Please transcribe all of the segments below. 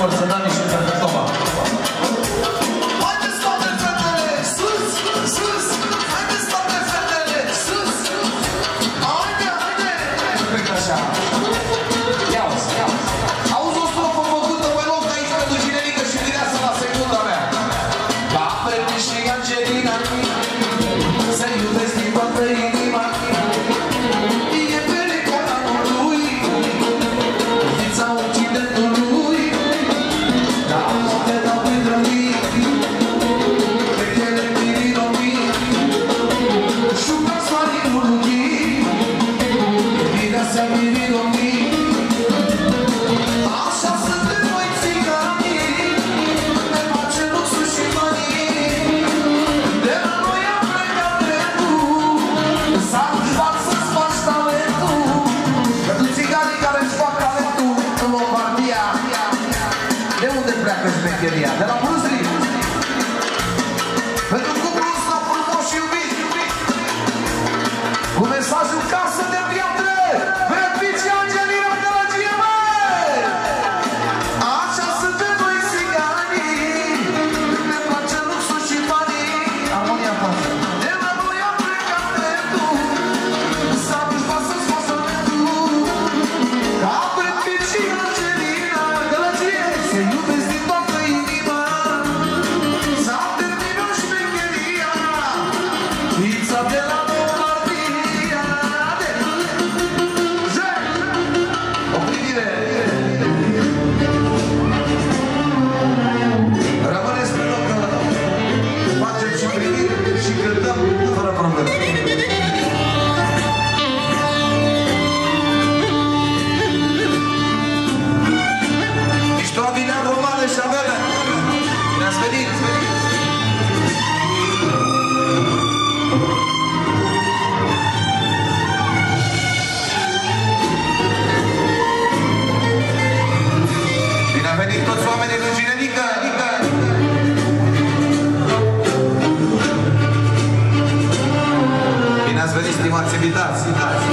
Borsădani și Perfectova. Haideți toate fetele sus, sus! Haideți toate fetele sus! Haide, haide! Cred că așa. Ia-o-ți, ia-o-ți. Auzi o strofă făcută pe loc aici pentru Ginerică și Mireasa la secunda mea. Ca Pepi și Angelina să iubesc din toată inima. E pericana lui, fița Occidentului. Dar nu te dau pe drămii, pe chele mirilomii. Șuca soarelul lui, Mireasa mirilomii. Așa suntem noi țiganii, ne face luxul și banii. De la noi am plecat dreptul, s-a întâmplat să-ți faci talentul. Pentru țiganii care-și fac talentul în Lombardia. De unde pleacă șmecheria? De la Bruzri. Pentru cuplul ăsta frumos și iubit, cu mesajul casă de piatră, Brad Pitt și Angelina Gălăgie, măi! Așa suntem noi țiganii, ne place luxul și banii. Armonia pasă. De la noi am plecat dreptul, s-a întâmplat să-ți faci talentul. Ca Brad Pitt și Angelina Gălăgie, se iubesc din toată inima. S-a terminat șmecheria, pizza de la Lombardia. O privire. Rămâneți pe loc, că facem și privire și cântăm fără probleme. Mișto Avilean, Romane și Avele. Bine ați venit! Bine a venit toți oamenii din Ginerică! Bine ați venit, stimați invitați!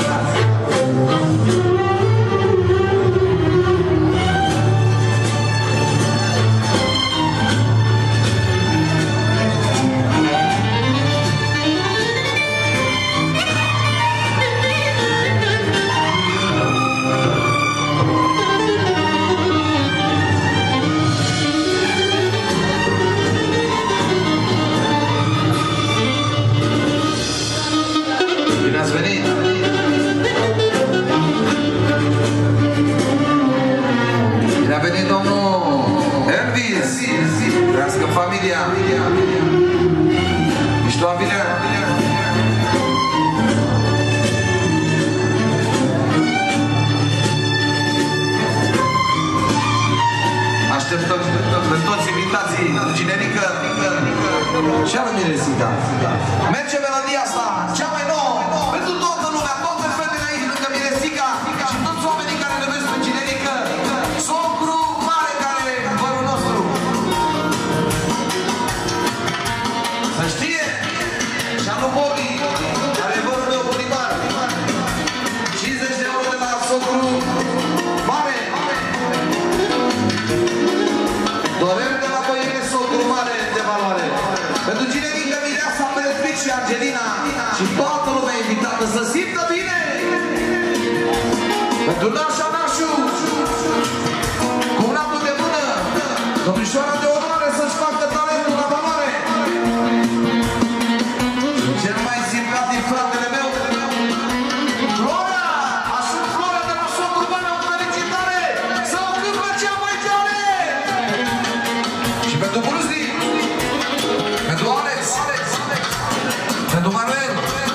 Bine ați venit! Bine a venit domnul Elvis! Trească familia! Mișto Avilean! Așteptăm pe toți invitații Ginerică și ala Miresica. Merge melodia asta, cea mai nouă, pentru toată lumea, toate fetele aici lângă Miresica și toți oamenii care ne vezi pe Ginerică. Socru mare care e părul nostru. Să știe, și anul Bobby, care e părul meu primar. 50 de euro de la socru mare. Dorem de la băiene socru mare de valoare. Pentru Ginerică, Mireasa, Brad Pitt și Angelina și toată lumea invitată să simtă bine. Pentru Nașa Nașu, cu un apă de mână, domnișoara de onoare să-și facă talentul la valoare. Cel mai simpatic fratele meu, Flora, așa Flora de la socru mare, o felicitare, să o câmpă cea mai tare. Și pentru Bruzdi, pentru Alex, pentru Manuel,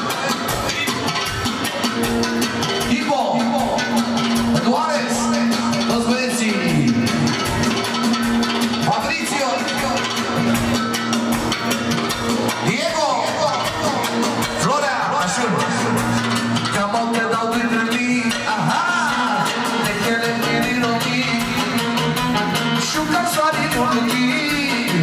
Ipo, pentru Alex, toți băieții, Fabrizio, Diego, Florea, așa, cam o te dau dintre mii, aha, de chele mirilomii, șuca soarelul lui.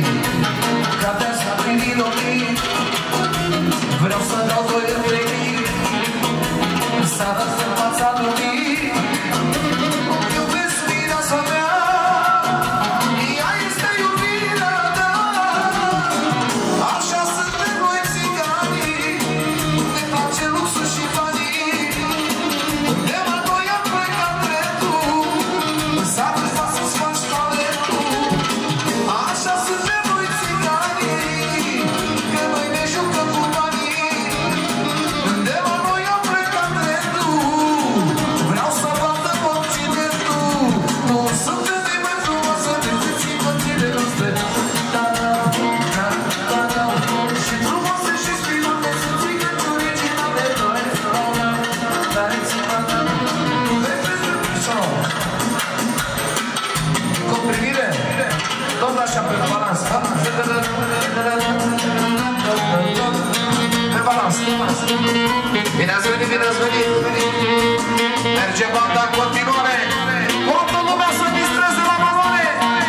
Bine ați venit, bine ați venit! Merge banda în continuare! Toată lumea să distreze la valoare!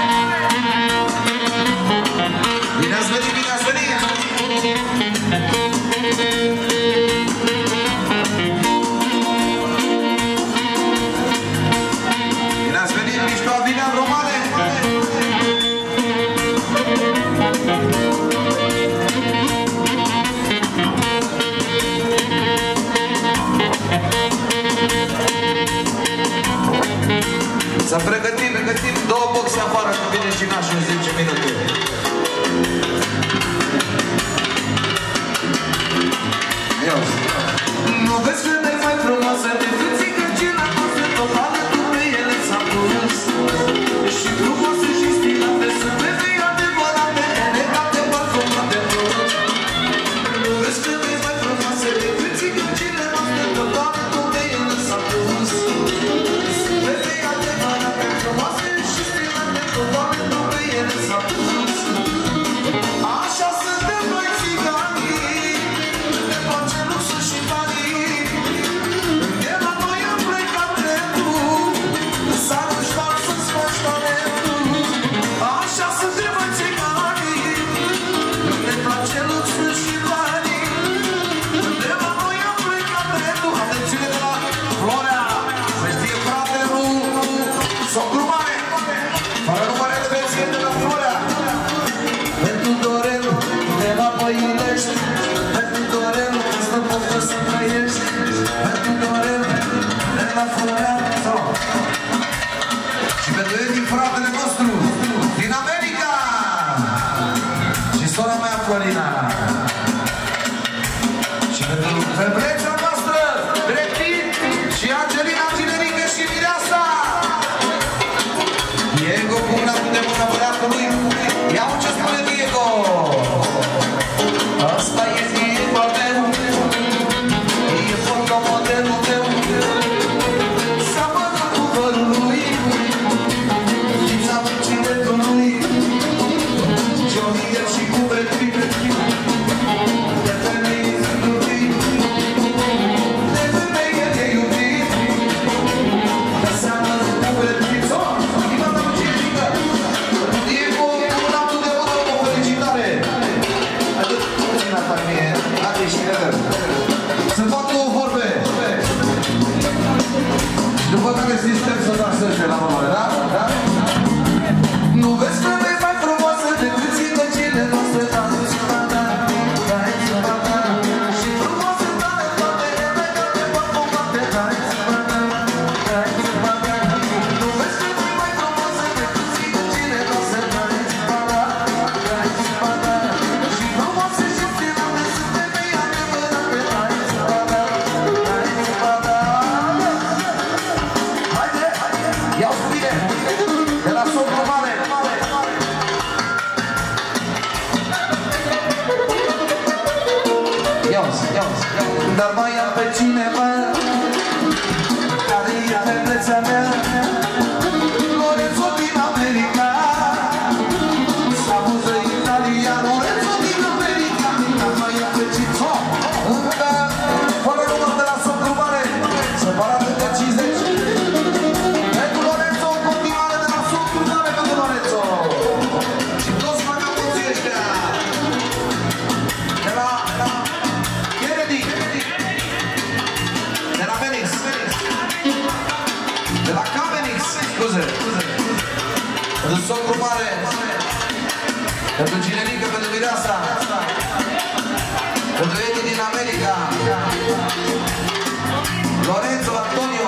Bine ați venit, bine ați venit! Bine ați venit, mișto Adrian Romane! Să pregătim două boxe afară, că vine și nașul în 10 minute. Nu vezi că ne mai frumoasă de frățică cina noastră, totală tu pe ele s-a pus. Și frumoase și stilate, sunt femei adevărate, elegante, parfumate tot. Nu vezi că ne mai frumoasă de frățică cina noastră, totală tu pe ele s-a pus. Așa suntem noi țiganii, ne place luxul și banii. De la noi am plecat dreptul, s-ar ușor să-ți faci talentul. Așa suntem noi țiganii, ne place luxul și banii. De la noi am plecat dreptul. Atențiune de la Florea, să știe fratelul socru mare, fără numere de pensie de la Florea. Pentru Dorel, de la Băilești, pentru Dorel, stă poftă să trăiești. Pentru Dorel, de la Florea. Și pentru Edi, fratele nostru, din America. Și sora mea, Florina. Și pentru febreța noastră, Dreptit și Angelina Tinerică și Mireasa. Diego, cumnatul de mână băiatului. Ia-o ce spune Diego. Asta e Diego meu, e fotomodelul meu. Seamănă cu vărul lui, lipsa ciletului. Johnny Depp și cu Brad Pitt, de femei iubit, de femeie de iubit. Seamănă cu Brad Pitt. Diego, cumnatul de mână, o felicitare. Să fac două vorbe. După care sistem să danseze la mare, da? Da? Nu vezi că e mai frumoasă decât țigăcile noastre, da? Și frumoase tale toate, elegante, parfumate, da? Nu vezi că e mai frumoasă decât țigăcile noastre, da? Și frumoase și stilate, sunt femei adevărate, da? Haide, ia-o bine, de la socru mare. Ia-o-ți. Dar mai am pe cineva care e febreța mea, Lorenzo din America. Sabuză Italia, Lorenzo din America. Dar mai am pe cineva încă fără număr de la socru mare, separat de 50. Pentru Lorenzo, în continuare de la socru mare pentru Lorenzo. Și toți magamuții ăștia de la Kennedy, de la Phoenix, de la Camenix, scuze. Pentru socru mare, pentru Ginerică, pentru Mireasa, pentru Edi din America, Lorenzo Antonio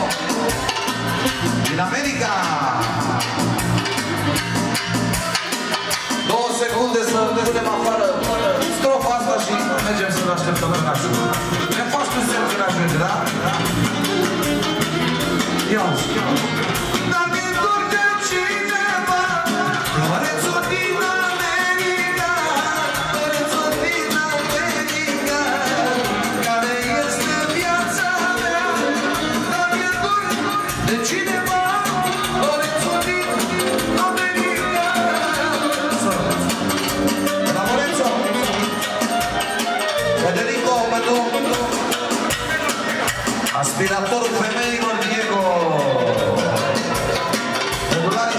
din America. 2 secunde să punem afară strofa asta și mergem să-l așteptăm în nașul. Ne faci tu semn că n-aș merge, da? Ia-o-ți. Dacă e dor de cineva, Lorenzo din America, Lorenzo din America, care este viața mea. Dacă e dor de cineva, Lorenzo din America. La Lorenzo, Federico, pentru Aspiratorul femeilor Diego. Regulare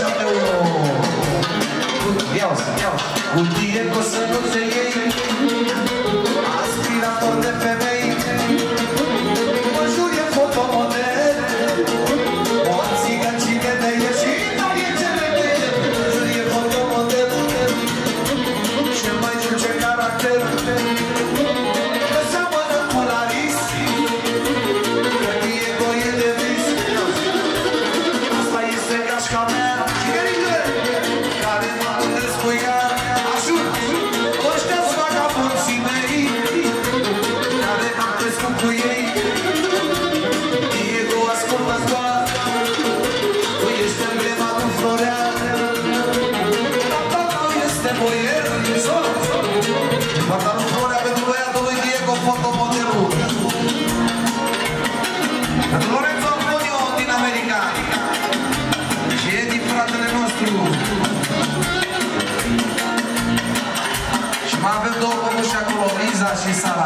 771. Iau-ți. Cu Diego să nu te iei. Aspirator de femei. Mă jur e fotomodel. O țigă cine te ieși, dar e celebe. Mă jur e fotomodel. Cel mai dulce caracter. Că seamănă cu Laris. Că Diego e de vis. Asta este gașca mea. Care mă gândesc cu ea. Ajut. Ăștia-s vagabunții mei. Care am crescut cu ei. Diego, ascultă-ți doar. Tu ești emblema lui Florean. Tata tău este boier. Tata lui Florea pentru băiatul lui Diego, fotomodelul. Pentru Lorenzo Antonio din America. Și Edi, fratele nostru. Și mai avem două comuși acolo, Iza și Sara.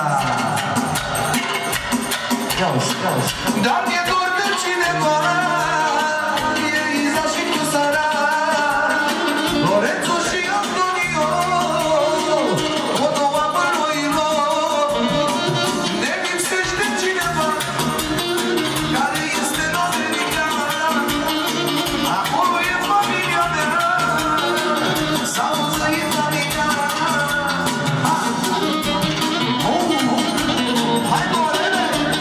Ia-uzi. Dar mi-e dor de cineva. E Iza și cu Sara. Lorenzo și Antonio. O două bănuilor. Ne lipsește cineva care este la America. Acolo e familia mea. S-au zăit America. Hai, Morele!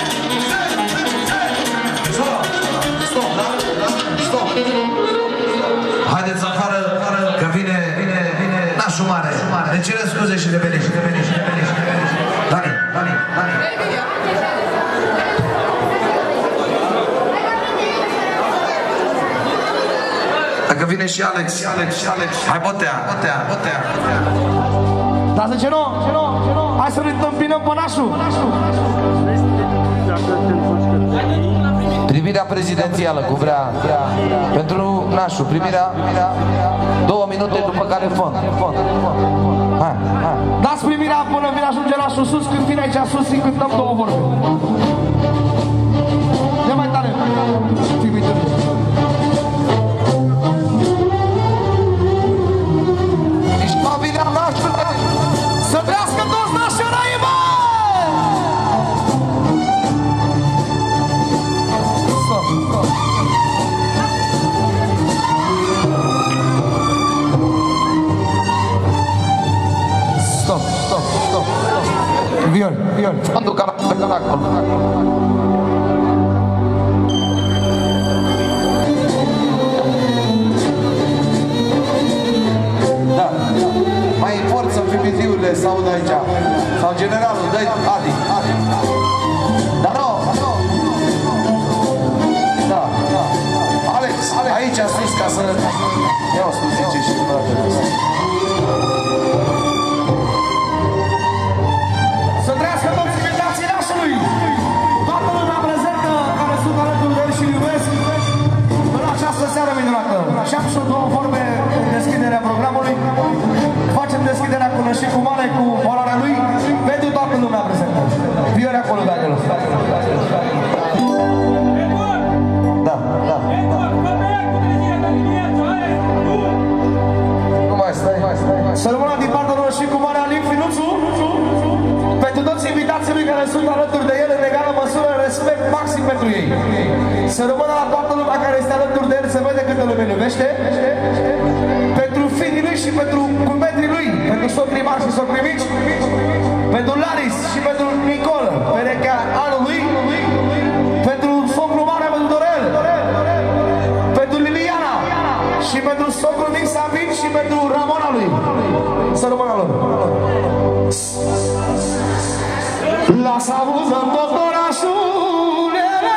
Stop! Haideți afară, că vine nașul mare. Ne cere scuze și reveni. Dani. Dacă vine și Alex. Hai, botea. Dar zice, nu, hai să-l întâmpinăm pe nașul. Primirea prezidențială cu vrea pentru nașul. Primirea 2 minute după care fond. Hai. Dați primirea până vine ajunge nașul sus. Când vine aici sus, îi cântăm 2 vorbe. Ia mai tare. Fii uitând. Ești familia nașului. Să trească toți nașionai, bă! Stop. Viol. Fondul caracol. Da. Mai forță PPT-urile să audă aici. Sau generalul, dă-i Adi. Dar nu. Da. Alex, aici sus ca să... Ia-o sus, zice și dumneavoastră. Să trăiască toți invitații nașului! Toată lumea prezentă care sunt alături de el și iubesc în această seară minunată. Și am și 2 vorbe în deschiderea programului. Facem deschiderea cu Nășicu Mare, cu orarea lui, pentru toată lumea prezentă. Viori acolo, dacă nu. Da. Nu mai stai. Să rămână din partea lui Nășicu Mare Alin Finuțu, pentru toți invitații lui care sunt alături de el în egală măsură, respect maxim pentru ei. Să rămână la toată lumea care este alături de el, să vede câtă lume iubește. Pentru fiii lui și pentru cumetrii lui, pentru socrii mari și socrii mici, pentru Laris și pentru Nicolă, perechea anului, pentru socrul mare, pentru Dorel, pentru Liliana și pentru socrul mic Sabin și pentru Ramona lui. Să rămână lor. Lasă auzăm tot orașul,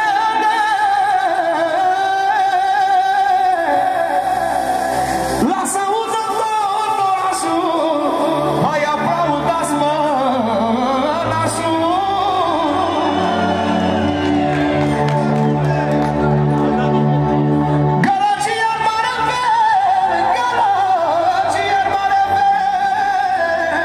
lasă auzăm tot orașul, hai aplaudați mă nașul. Gălăgie-n mare,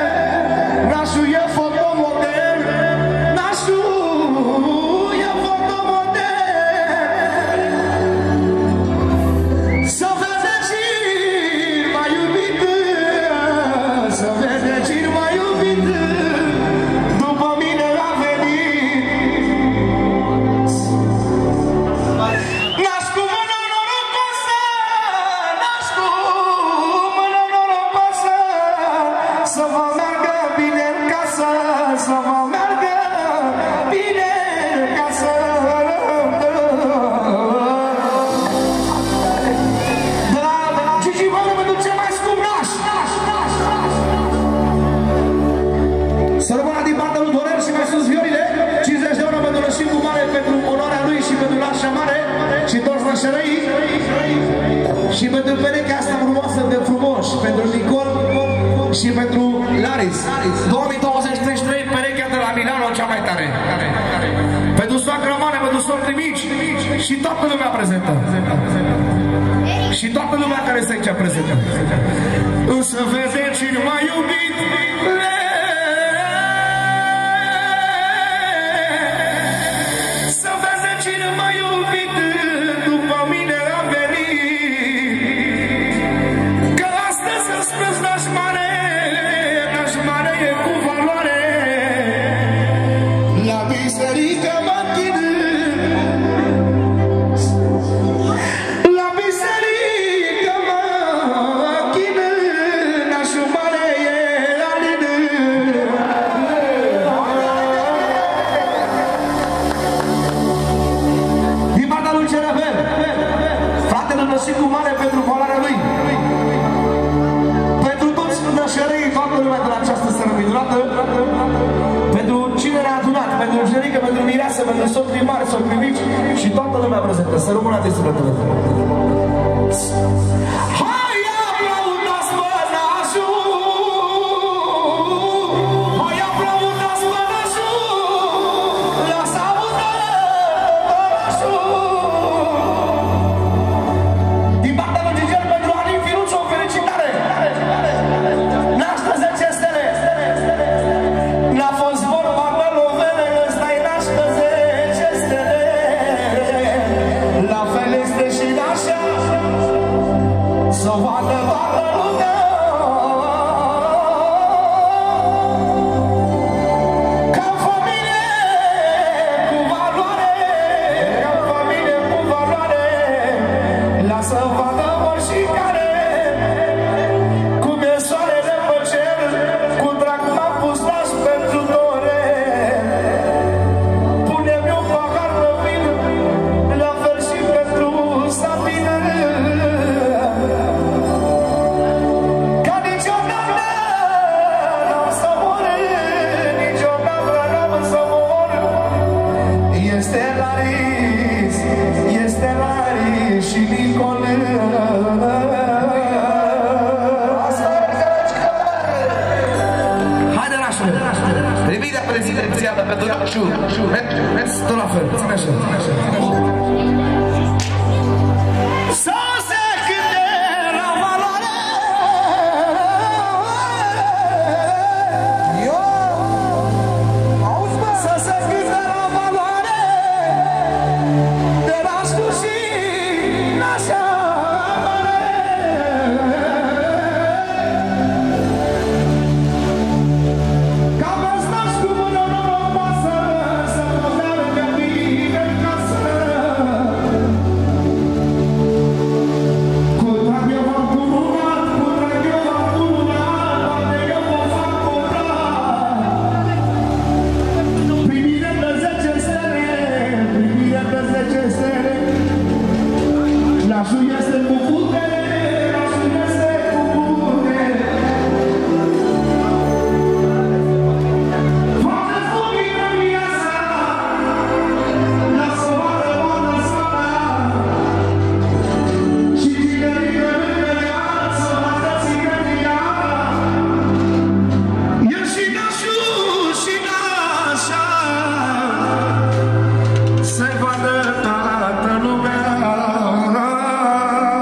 Șărăi și pentru perechea asta frumoasă de frumoși, pentru Nicol și pentru Laris. 2023, perechea de la Milano cea mai tare. Pentru soacră mare, pentru socri mici și toată lumea prezentă. Și toată lumea care se aici prezentă. Însă vede cine m-a iubit. Să vede cine m-a iubit. După mine a venit. Că astăzi îți spus n-aș mare e cu valoare. La biserică mă închid. La biserică mă închid. N-aș mare e alin. Din partea lui Cerefel, fratele născut cu mare pentru valoarea lui. Pentru toți nășării, toată lumea de la această seară minunată. Pentru cine ne-a adunat, pentru generică, pentru mireasă, pentru socrii mari, socrii mici și toată lumea prezentă. Să rămână de sufletul. Hai, aplaudați mănașul! Hai, aplaudați mănașul! Lasă audă mănașul! Din partea lui Gigel pentru Alin Firuțu, o felicitare! Naște 10 stele! N-a fost vorba de lovele, ăsta-i naște 10 stele! La fel este și nașa, să vadă toată lumea. Ca familie cu valoare, ca familie cu valoare, lasă vadă oricare. Cum e soarele pe cer, cu drag m-a pus naș pentru dore. Pune-mi un pahar de vin, la fel și pentru Sabine. Ca niciodată n-am să mor, niciodată n-am să mor. Este Laris și Nicol. Haide, nașule! Privirea prezidențială pentru nașul. Tot la fel, ține așa. Să se cânte la valoare. Să se cânte la valoare. De nașul și nașa mare. Ca vă-ți naș cu mână norocoasă, să vă meargă bine în casă. Cu drag eu v-am cununat, cu drag eu v-am cununat, poate eu vă fac comprat. Primire de 10 stele, primire de 10 stele. Nașul este cu putere, nașul este cu putere. Faceți lumină în viața, lasă vadă bună soara. Și țigărică lângă ea, să vadă țigăria. E și nașul și nașa, să vadă toată lumea.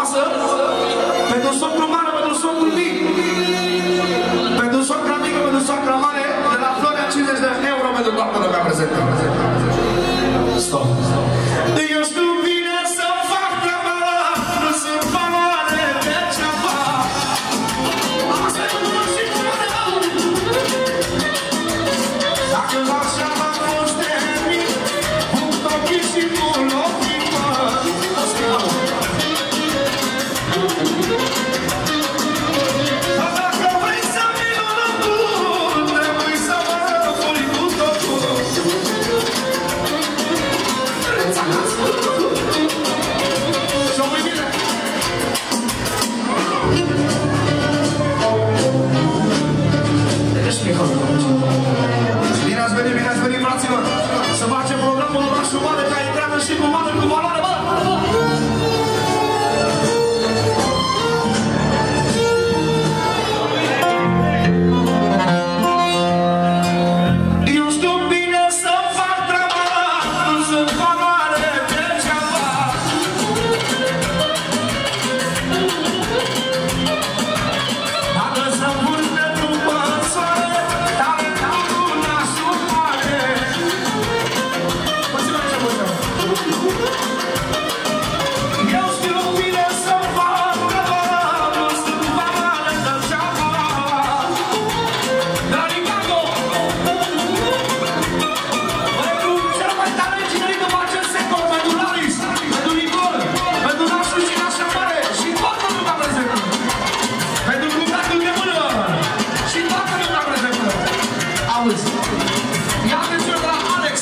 frumoasă, pentru socru mare, pentru socru mic, pentru socra mică, pentru socra mare, de la Florea 50 de euro pentru toată lumea prezentă. Stop. Eu știu bine să fac treaba, nu sunt valoare de ceva. Asta e numai și cu mare. Dacă așa m-am fost de mic, punct ochii și mult ochii mă. Dar dacă vrei să vii înăuntru, trebuie să mă pui cu totul. Și-o mai bine. Bine ați venit, fraților! Să facem programul orașul mare, ca intreană și cu mare, cu valoare, bă! Eu știu bine să fac treaba, nu sunt valoare de ceva. Dacă să-mi pun pe după soare, tare dau luna sub mare. Eu știu bine să fac treaba, nu sunt valoare de ceva. La Ricardo! Pentru cel mai tare ingineric în acest sector, pentru Laris, pentru Nicol, pentru nașul și nașa mare și toată lumea prezentă. Pentru cuvântul de mână și toată lumea prezentă. Auzi, ia atenție de la Alex.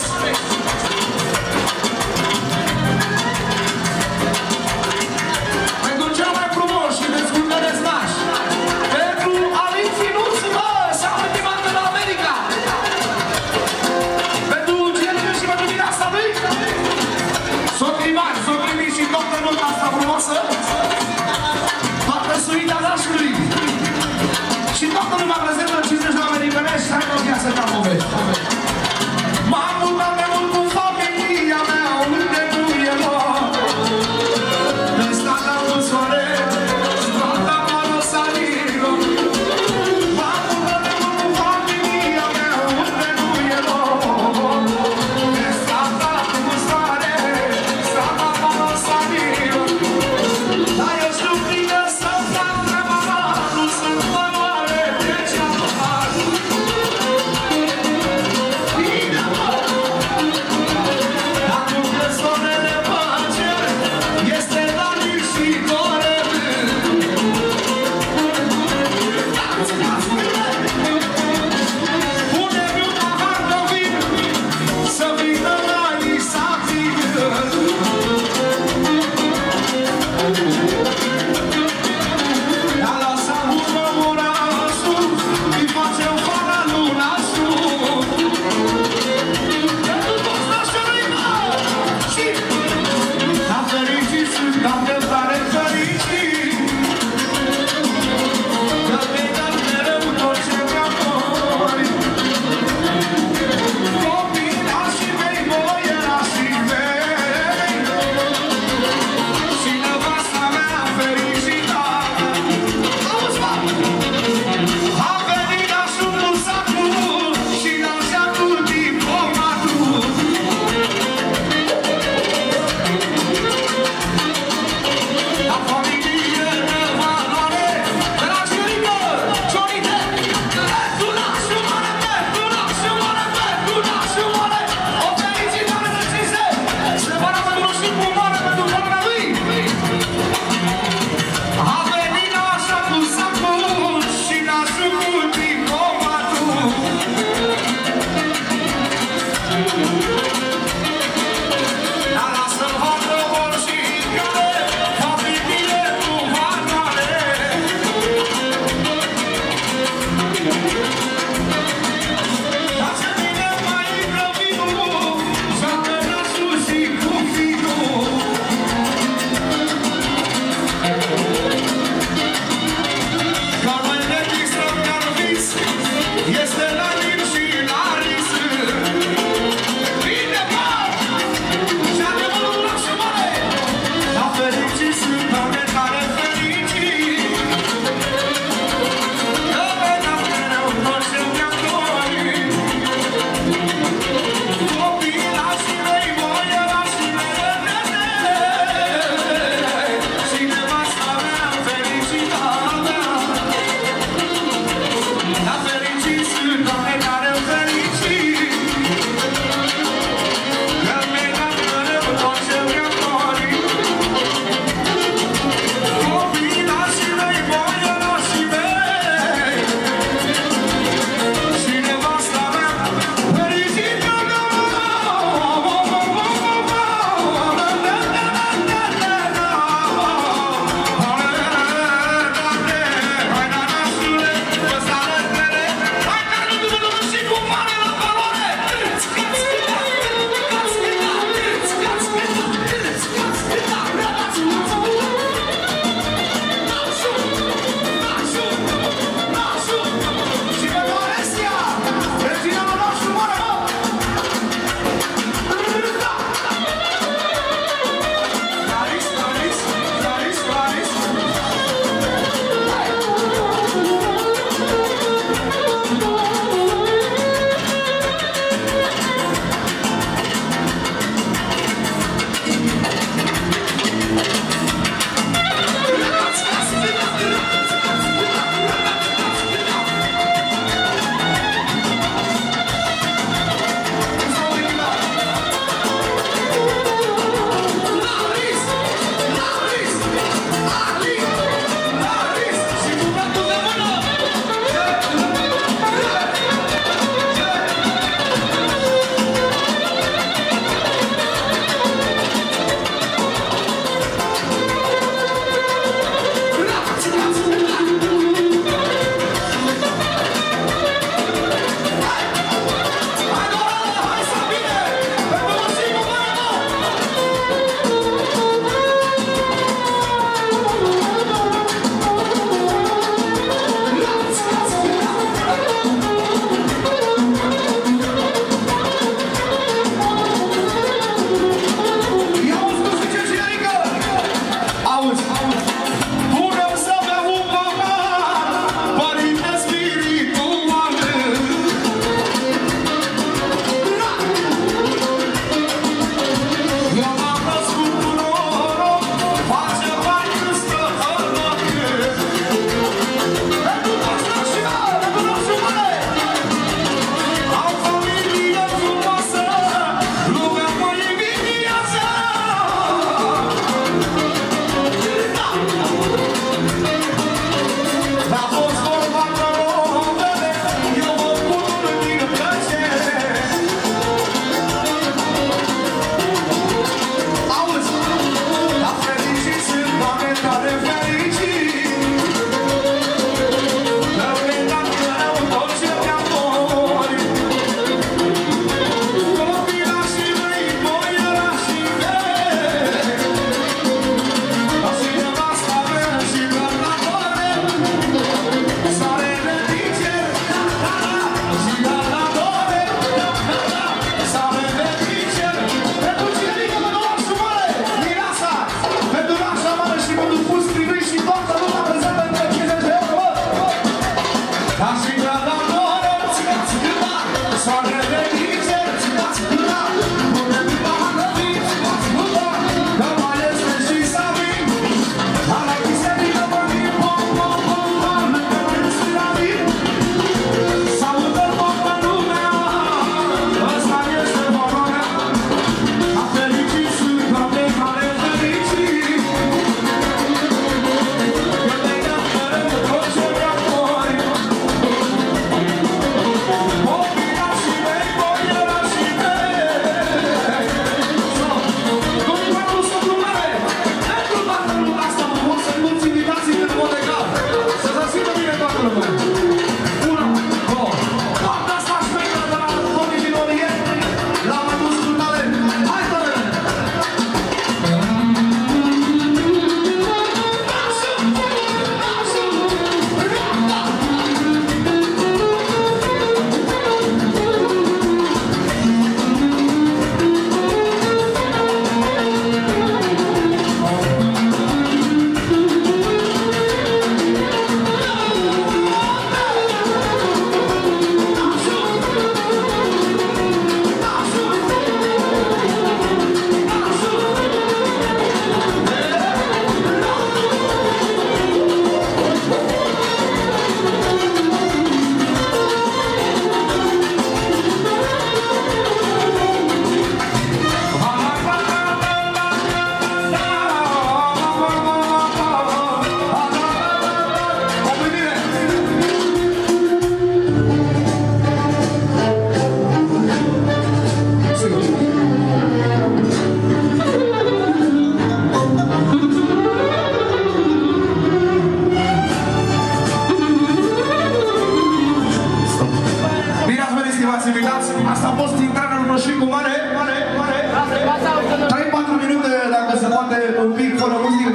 Pentru cel mai frumos și descurcăreți nași. Pentru Alin Finuț, bă, s-a ultimat de la America. Pentru Geliu și pentru mireasa lui. Socrii mari, socrii mici și toată lumea asta frumoasă. Toată suita nașului. Și toată lumea prezentă 50 de americanești. Hai că o viață ca povești. M-am mutat de mult cu familia mea, unde nu e loc. De stata cu soare, toată mă saliră. M-am mutat de mult cu familia mea, unde nu e loc. De stata cu soare, stata mă saliră. Dar eu știu bine să fac treaba, nu sunt valoare de ceva. Bine, mă! Dacă persoanele pace, este la și doare. Pune-mi un pahar de vin, să vină la Isafină. Dar lasă-l urmă orașul, îi facem fara lunașul. Pentru toți nașorii, mă! Și am fericit, am de tare fericit. Că-mi dă mereu tot ce mi-am dorit. Copilașii mei, boierașii mei, și nevasta mea fericită. Auzi, mă! A venit nașul cu sacul și nașa cu diplomatul.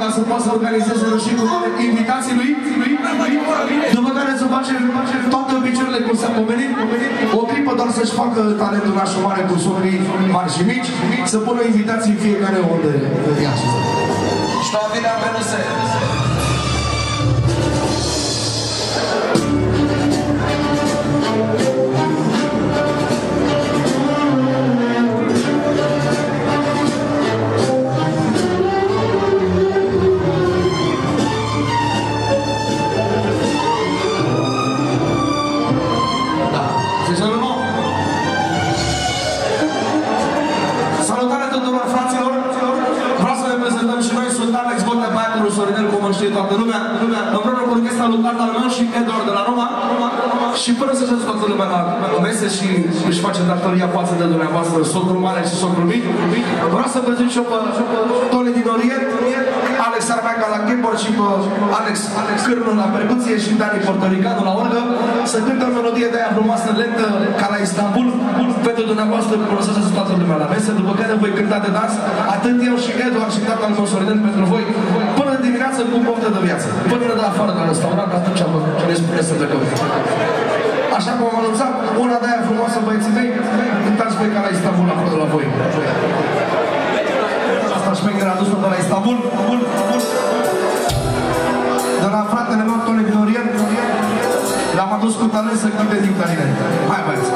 ca să poată să organizeze Roșii cu invitații lui. După care să face toate obiceiurile cum s-a pomenit. O clipă doar să-și facă talentul nașul mare cu socrii mari și mici, să pună invitații în fiecare unde ia și să. Что вина принесе? Salutare tuturor fraților! Vreau să ne prezentăm și noi, sunt Alex Botea, băiatul Sorinel, cum îl știe toată lumea. Împreună cu orchestra lui tatăl meu și Edward de la Roma. Și până să știți toată lumea la mese și își face datoria față de dumneavoastră, socrul mare și socrul mic. Vreau să prezint și eu pe Tony din Orient, Alex Armeaga la keyboard și pe Alex Cârnu la percuție și Dani Portoricanu la orgă. Să cântă o melodie de aia frumoasă, lentă, ca la Istanbul, pentru dumneavoastră, până să știți toată lumea la mese. După care voi cânta de dans, atât eu și Edward și tatăl meu Sorinel pentru voi, până de dimineață cu poftă de viață. Până ne dă afară de la restaurant, atunci ne spuneți să plecăm. Așa cum am anunțat, una de aia frumoasă, băieții mei, cântați voi ca la Istanbul acolo la voi. Asta șmecher a adus-o de la Istanbul. De la fratele meu, Tony din Orient, l-am adus cu talent să cânte din clarinet. Hai, băieți!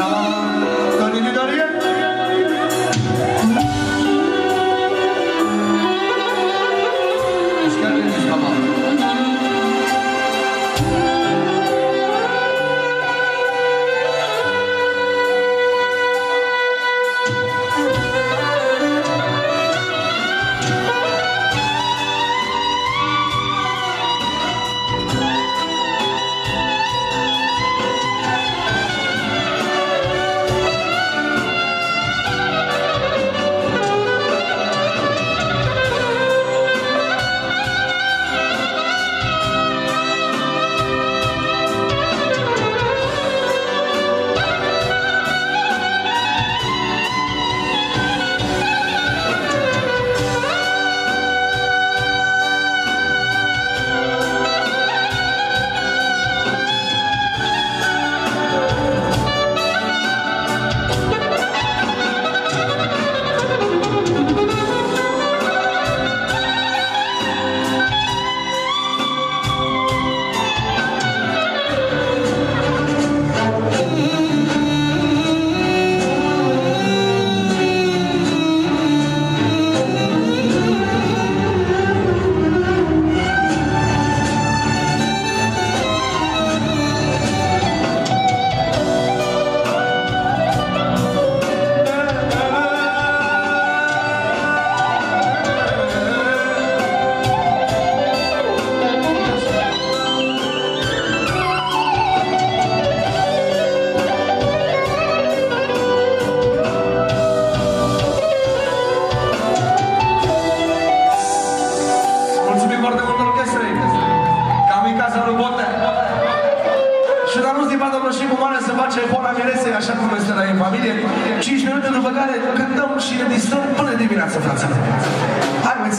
Așa cum este la ei în familie. 5 minute după care cântăm și ne distrăm până dimineața, fraților. Hai, măi,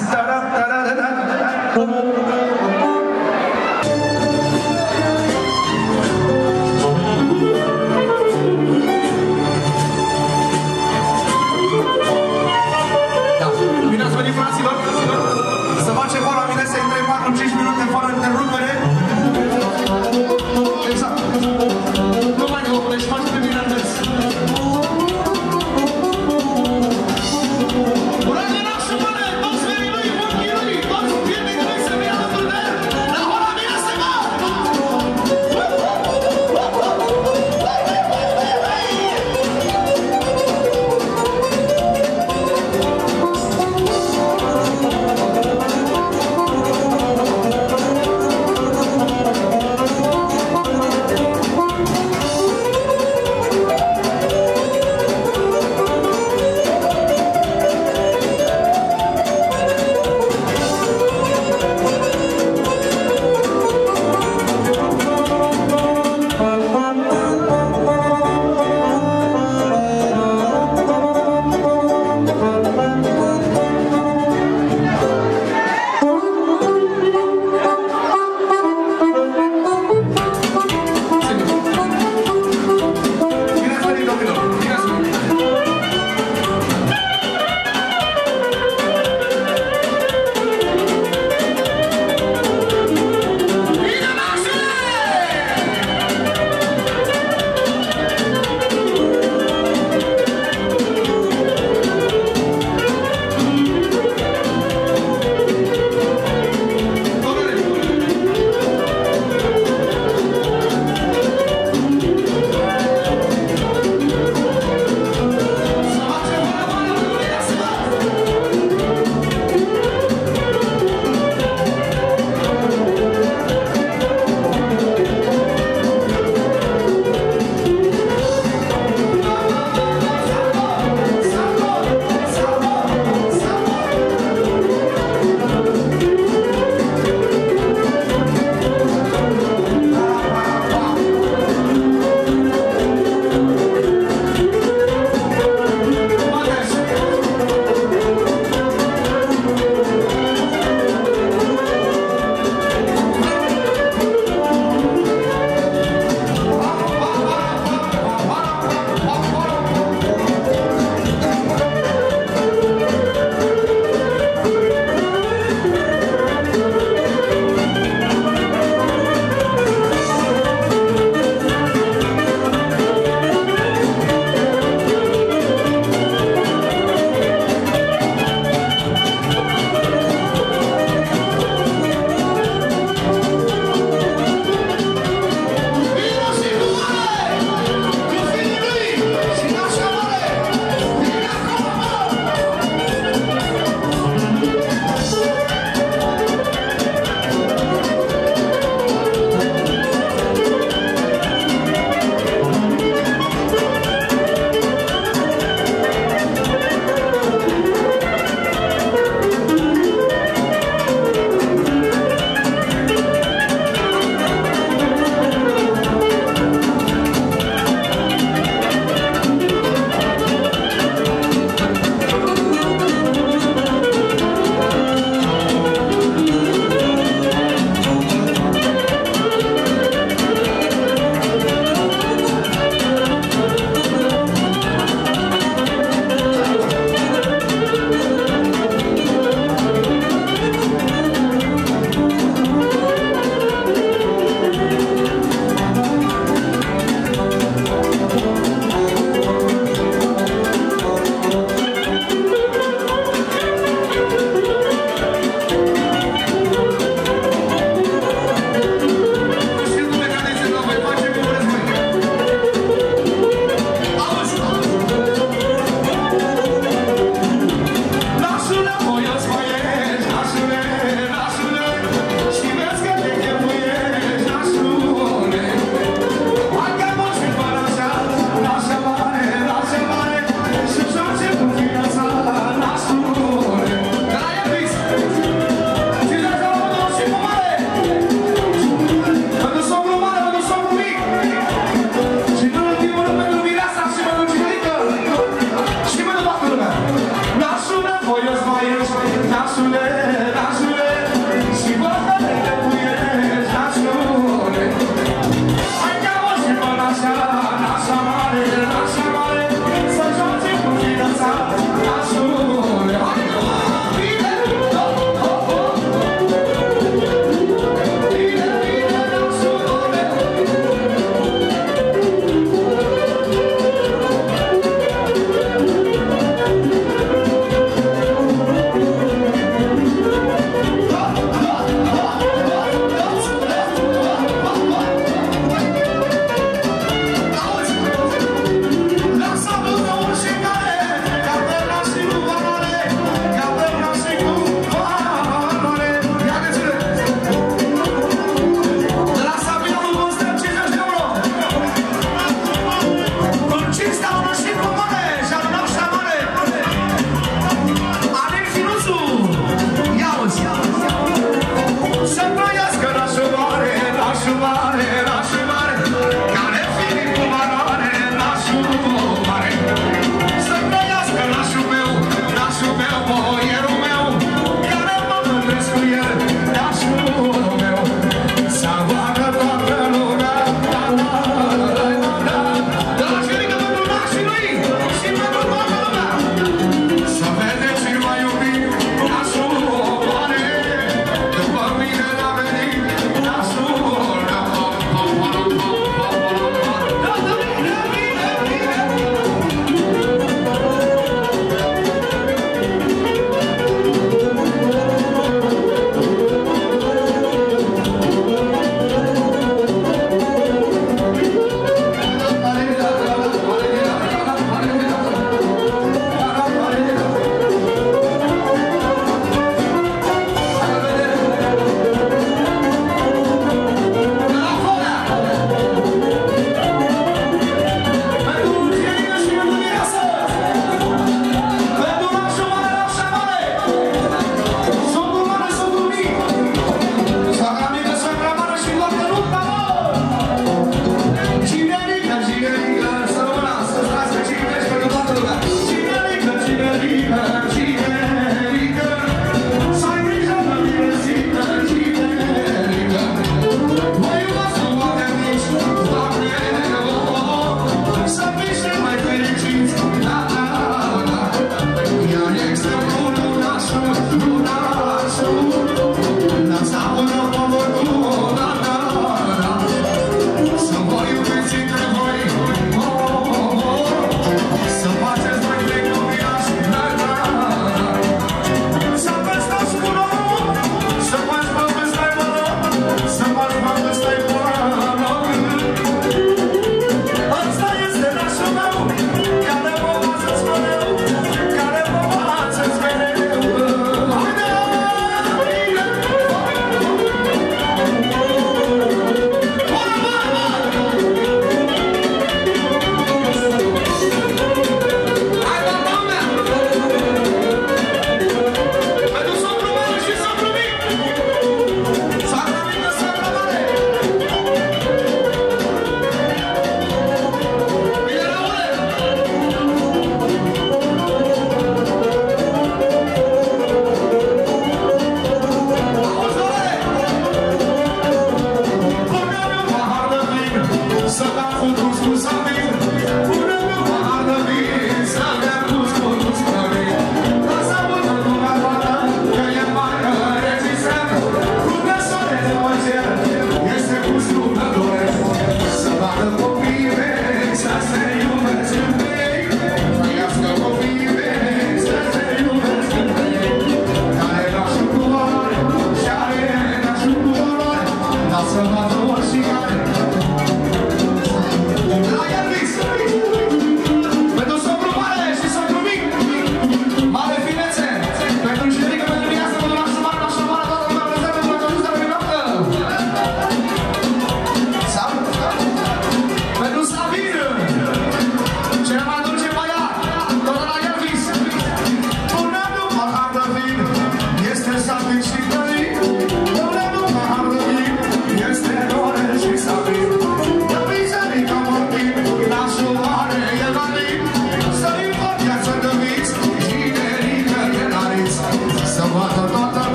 da, bine ați venit, fraților. Să facem ora minese în 3, 4, 5 minute fără întrerupere. Exact. Nu mai ne oprești, faci pe mine în des. Urăți în acțiune, toți verii lui, ochii lui, toți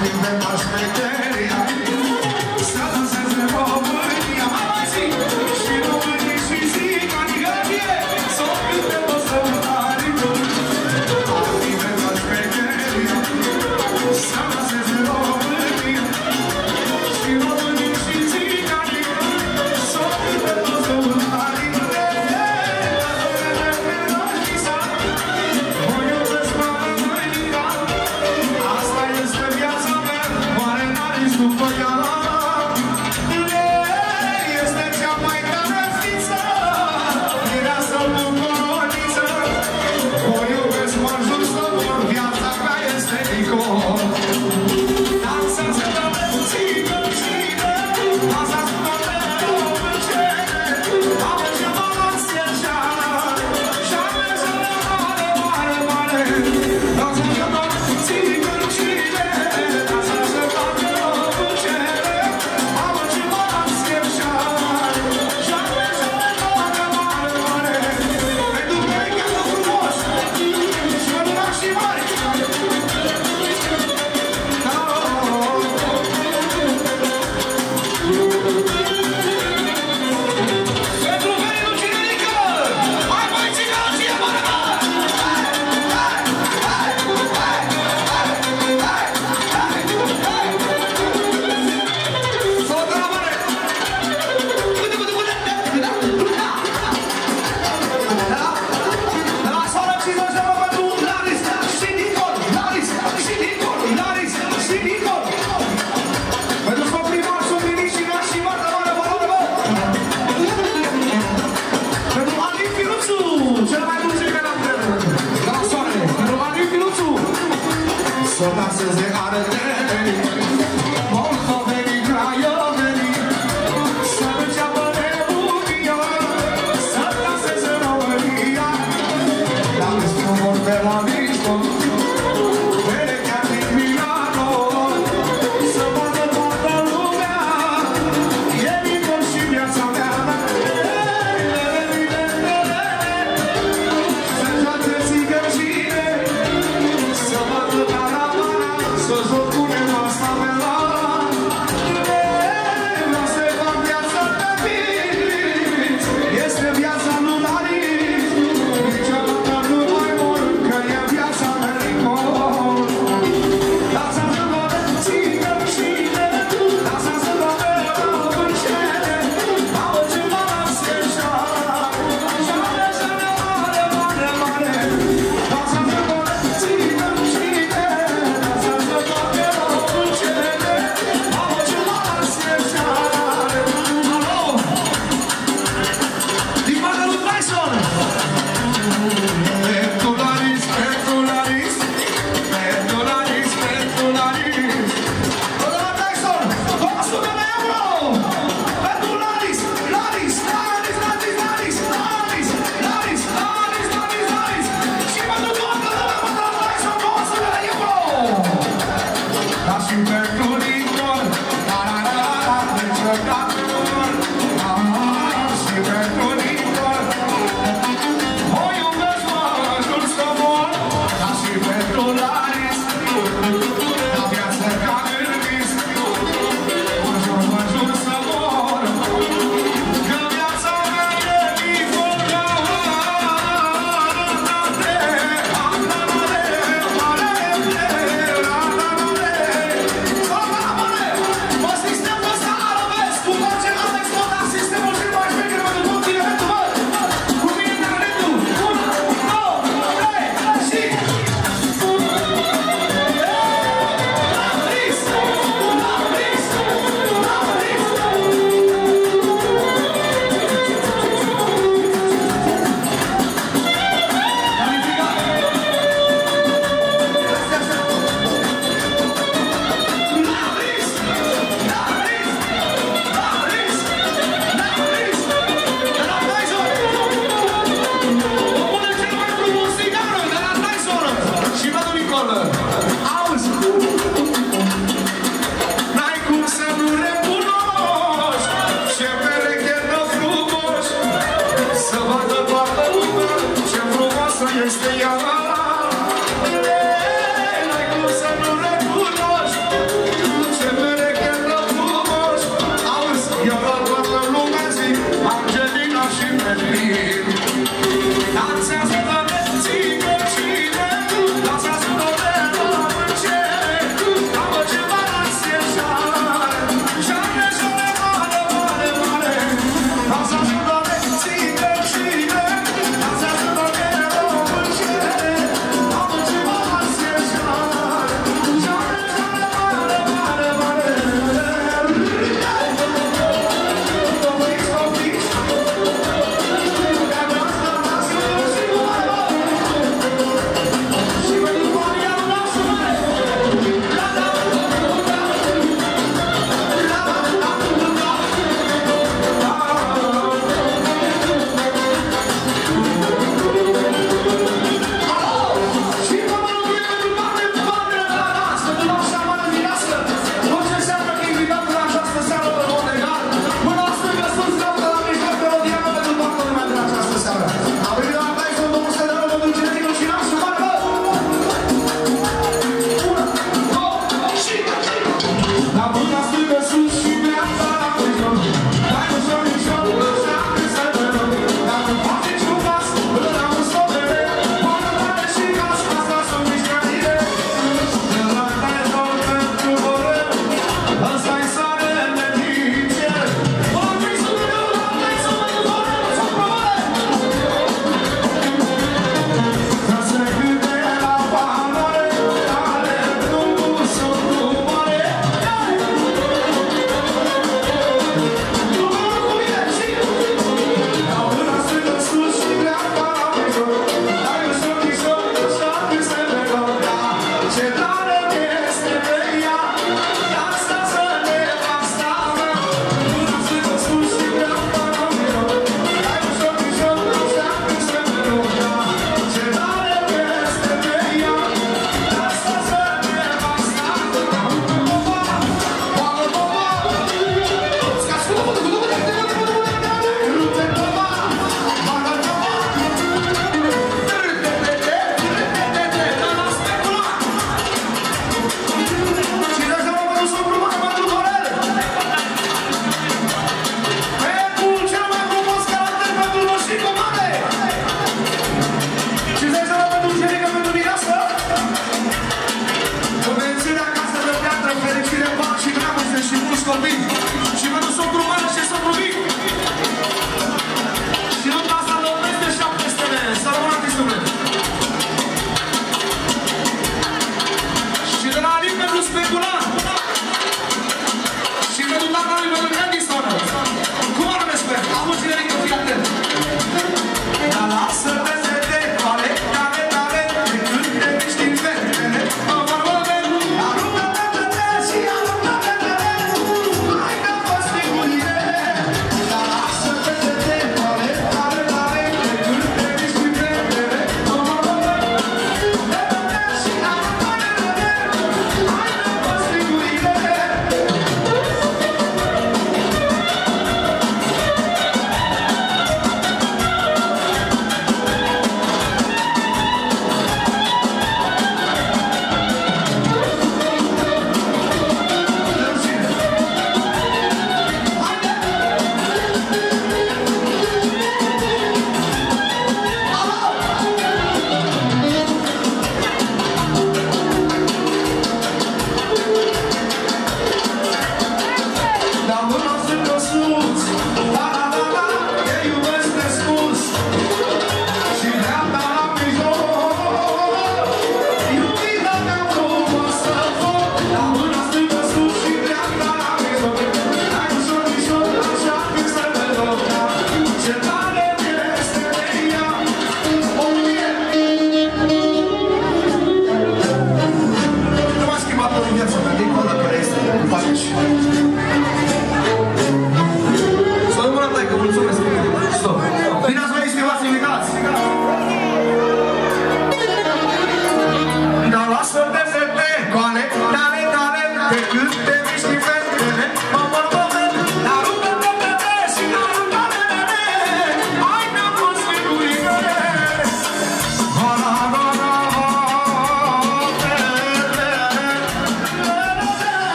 este ea. N-ai cum să nu recunoști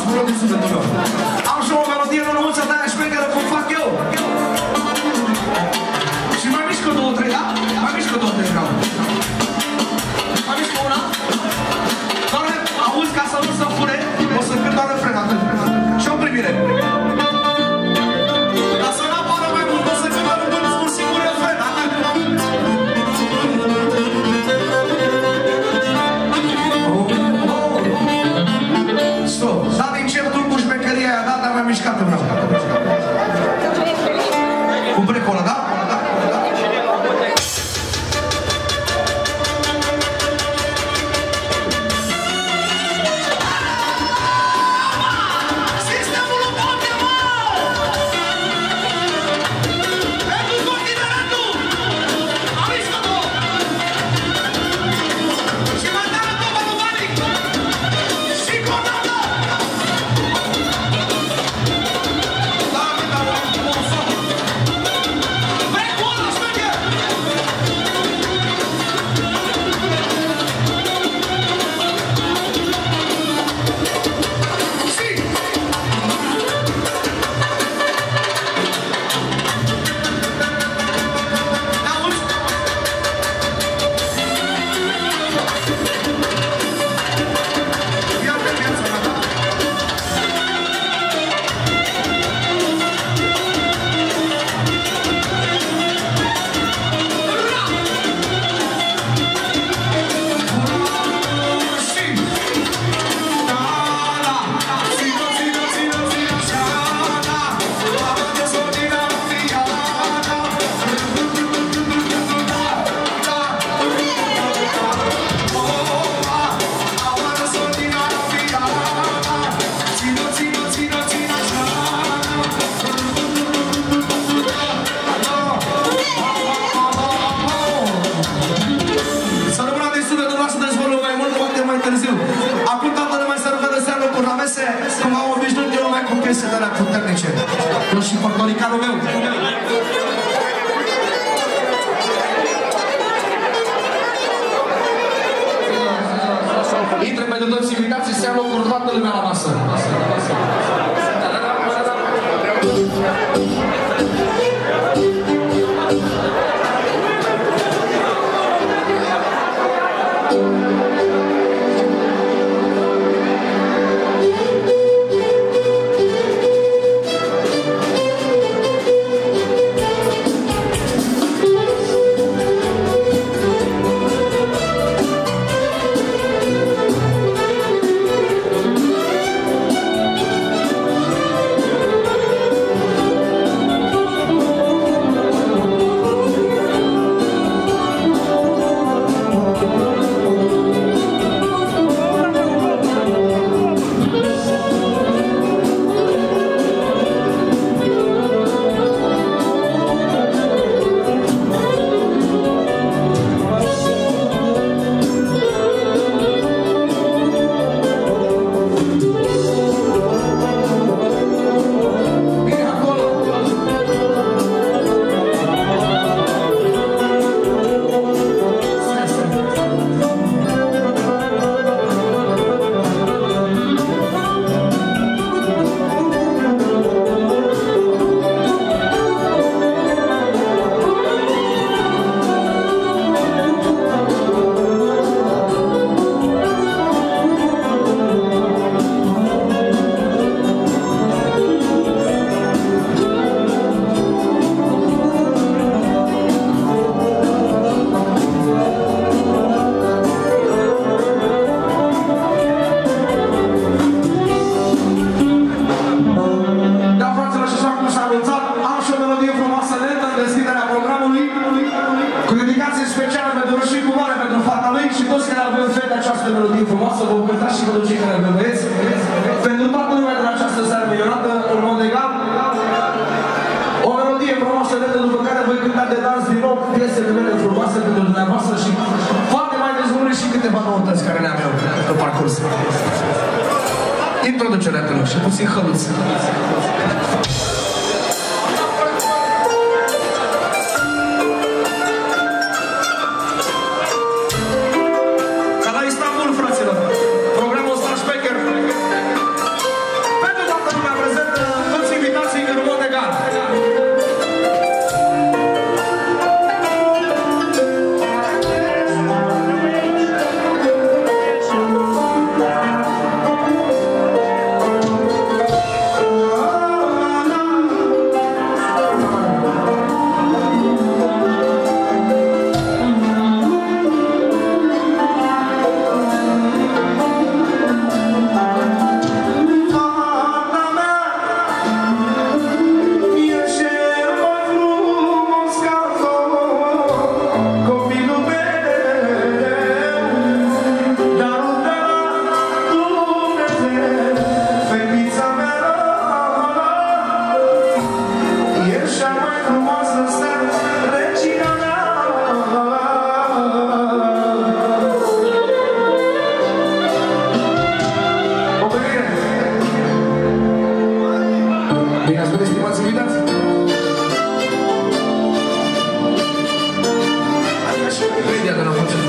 v-ați bucurat din sufletul meu. Am și o melodie în lăuța de aia șmecheră cum fac eu. Și mai mișcă 2-3, da? Mai mișcă 2-3 grau. Mai mișcă una. Doar auzi ca să nu se fure, o să cânt doar refren atât. Și o privire. Ca să nu apară mai mult, o să cânt doar un singur refren, atât. Stop. Da, din cer tu cu șmecheria aia, da, dar mi-a mișcat în vreau. Cu brecul ăla, da? Și portoricanul meu. Intre pentru toți invitații, se ia locul toată lumea la masă. Introducerea tău și puțin hăluț. Ca la Istanbul, fraților. Programul ăsta șmecher. Bine ați venit, stimați invitați! Așa și media de la Făcea.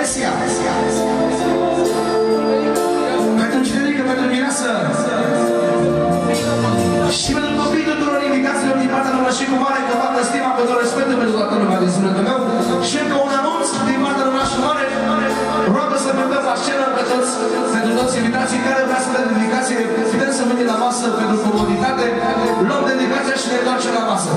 Vanessa. Pentru generică, pentru mireasă. Și pentru copiii tuturor invitațiilor din partea lor și cu mare că toată stima, cu tot respectul pentru toată lumea din sufletul meu. Și încă un anunț din partea lor și mare. Roagă să mergem la scenă pentru toți invitații care vrea să dea dedicație. Putem să venim la masă pentru comoditate. Luăm dedicația și ne întoarcem la masă.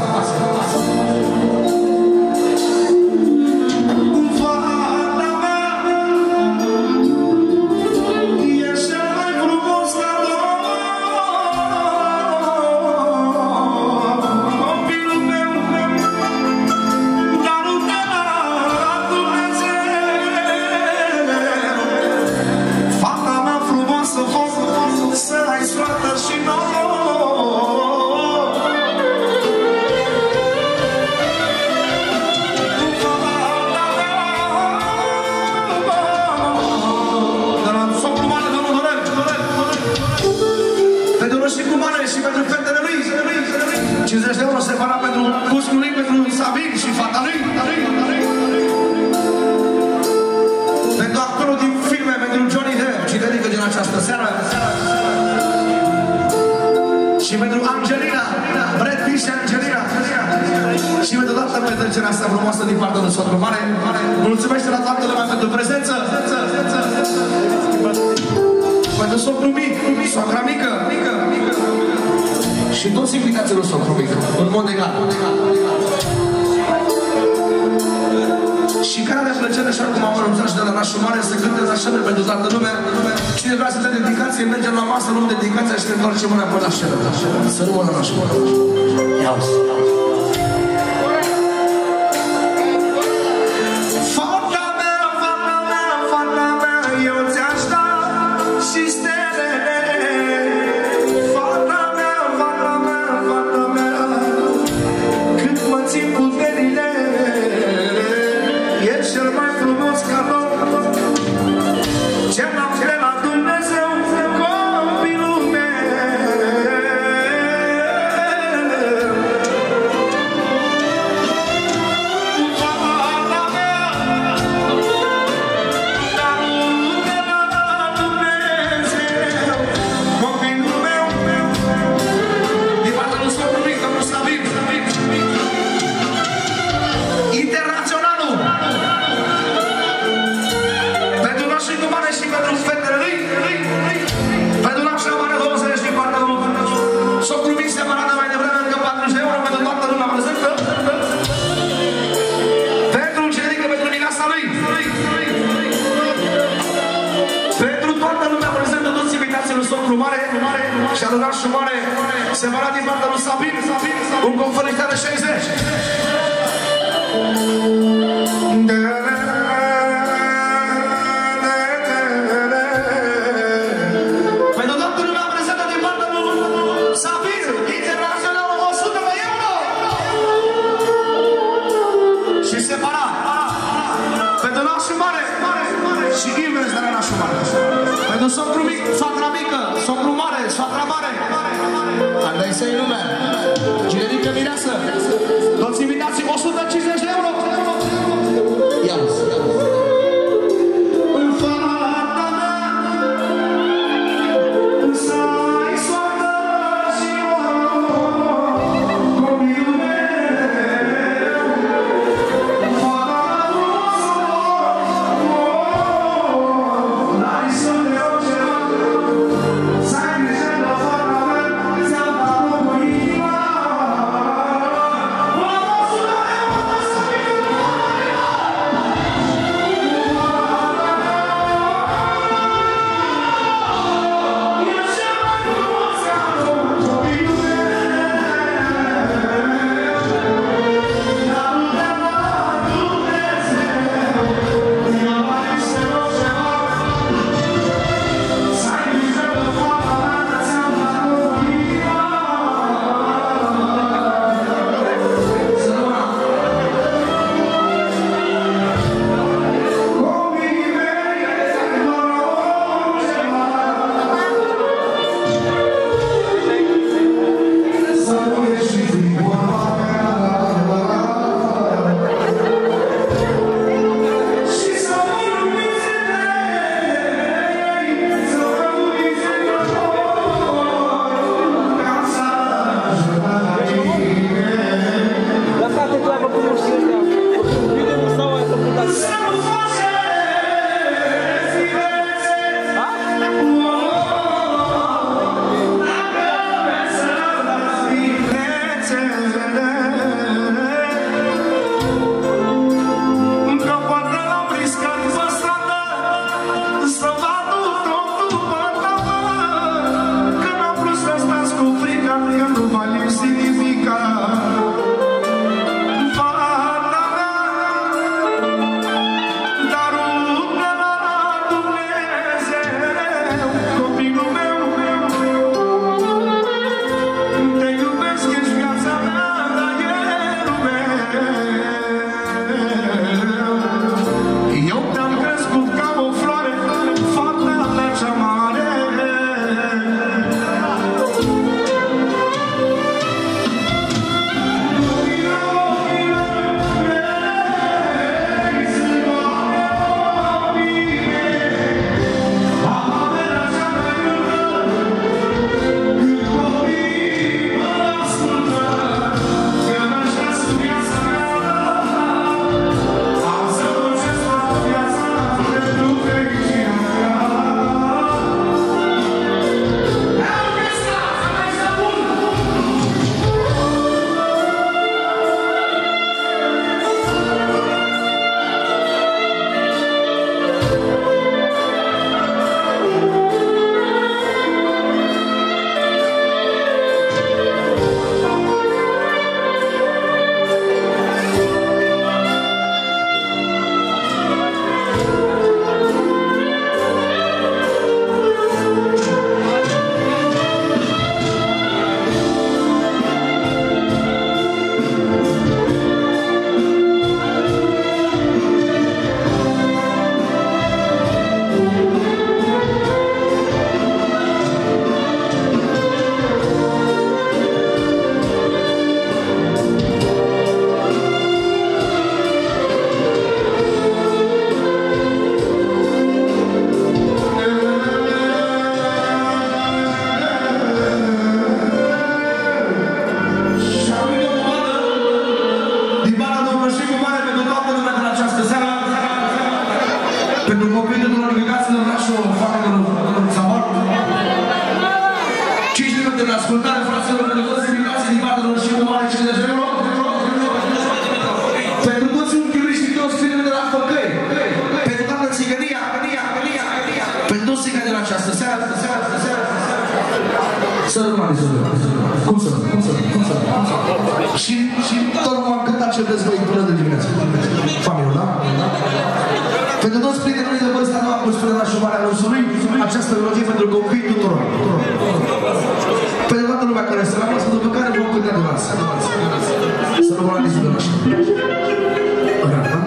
Și pentru Angelina, Brad Pitt și Angelina. Și pentru toată petrecerea asta frumoasă din partea lui socru mare. Mulțumește la toată lumea pentru prezență. Pentru socru mic, socra mică. Și toți invitații lui socru mic, în mod egal. Și care de plăcere, așa cum am anunțat și de la Nașul Mare, să cânte la scenă pentru toată lumea. Cine vrea să dea dedicație, mergem la masă, luăm dedicația și ne întoarcem înapoi la scenă. Să rămână la Nașul Mare. Ia-o-ți! Și al Nașul Mare, separat din partea lui Sabin, un confărnitar de 60. Pentru toată lumea prezentă din partea lui Sabin, internațional 100 de euro. Și separat, pentru Nașul Mare și invers de la Nașul Mare. Pentru socru mic, soacra mică, socru mare, soacra mare. Andai să-i lume. Generică mireasă. Toți invitații 150 de euro. Ia-ți. Să Pentru copiii de la Lubicați de Brașov, facă de la Țamar. 5 minute de ascultare, fraților, pentru toți invitații din partea lor și cu mare 50 de euro. Pentru toți unchiuriștii, toți filmele de la Făcăi. Pentru toată țigănia. Pentru toți țigăni de la această seară. Să rămâne, să rămâne. Cum să rămâne? Și tot nu am cântat ce vreți voi până de dimineață. Familiul, da? Pentru toți prietenii de vârstă noua, cum spune la Șumarea Rusului, această melodie pentru copii tuturor. Pentru toată lumea care se rămas, după care vom cânta de vas. Să rămână la discuție așa. Gata?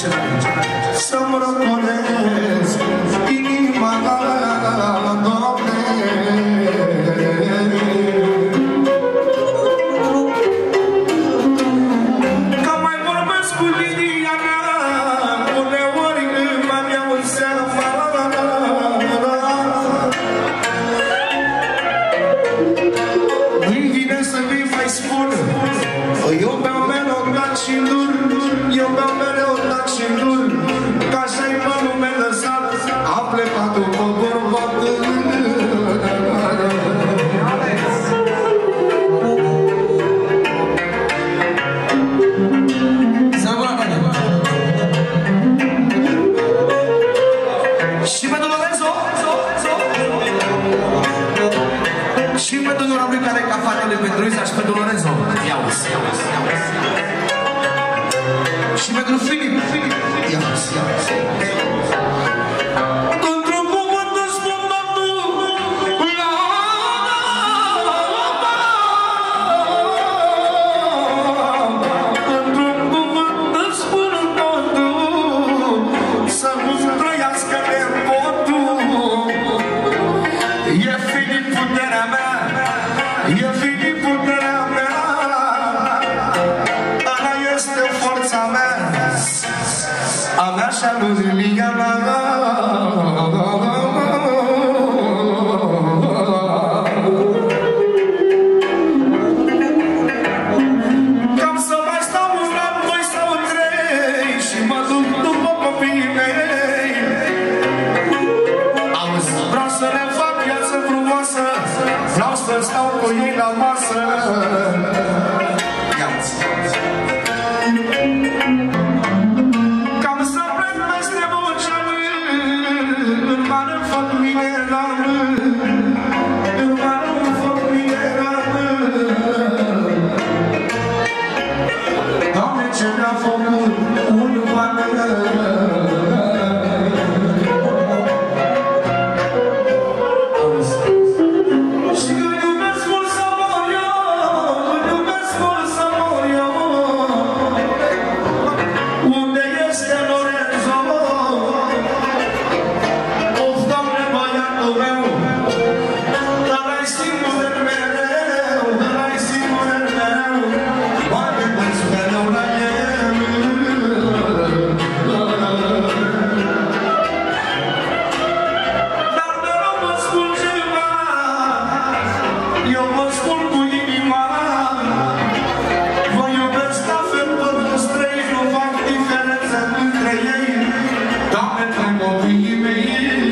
să-mi răpunesc inima, Doamne. Că mai vorbesc cu linia mea, uneori îmi iau seama. Îmi vine să vii mai spun, eu beau mereu dat și dur, eu beau mereu dat și dur, că așa-i mânul mi-a lăsat, a plecat după bărbat. Și pentru Lorenzo, și pentru Nora lui care e ca fratele pentru Isa și pentru Lorenzo. Ia-uzi. Și pentru Filip. Ia-uzi. Într-un cuvânt îți spun, într-un cuvânt îți spun, să nu-ți trăiască nepotul. E Filip puterea mea, e Filip puterea mea, ăla este forța mea, a mea și a lui Liliana. Cam să mai stau un an, doi sau trei și mă duc după copiii mei. Auzi, vreau să le fac viață frumoasă, vreau să stau cu ei la masă. Ia-ți. Cam să plec peste ocean, în mare fac mineral, în mare fac mineral. Doamne, ce mi-a făcut un bană. Și îl iubesc mult să mor eu, îl iubesc mult să mor eu. Unde este Lorenzo? Of, Doamne, băiatul meu, ăla-i singurul mereu, ăla-i singurul mereu, oare mă-ți mereu la el. Dar de rău mă spun ceva, eu mă spun cu inima, vă iubesc la fel pe toți trei, nu fac diferență între ei, dar pentru copiii mei.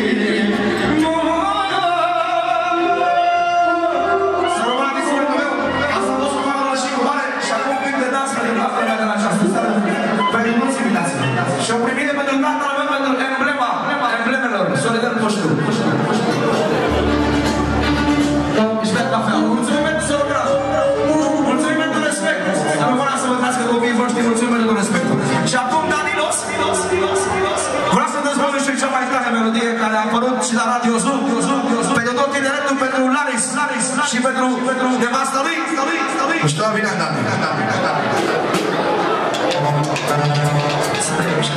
Să rămână discursul meu, asta a fost cu mare și cu mare și acum când de dans pentru toată lumea de la această seară, pentru mulți invitați. Și o primire pentru tatăl meu, pentru emblemelor, Solidar Poștu. Ești pe cafea. Mulțumim pentru sărăcărat. Mulțumim pentru respect. Nu vreau să vă trăiască copiii voștri, mulțumim pentru respect. Și acum, Danilos, vreau să dezvolui și cea mai tare melodie care a apărut și la Radio Zoom, pentru tot tineretul, pentru Laris și pentru nevastă lui. Și tu vine, Dan. Să te mișcă.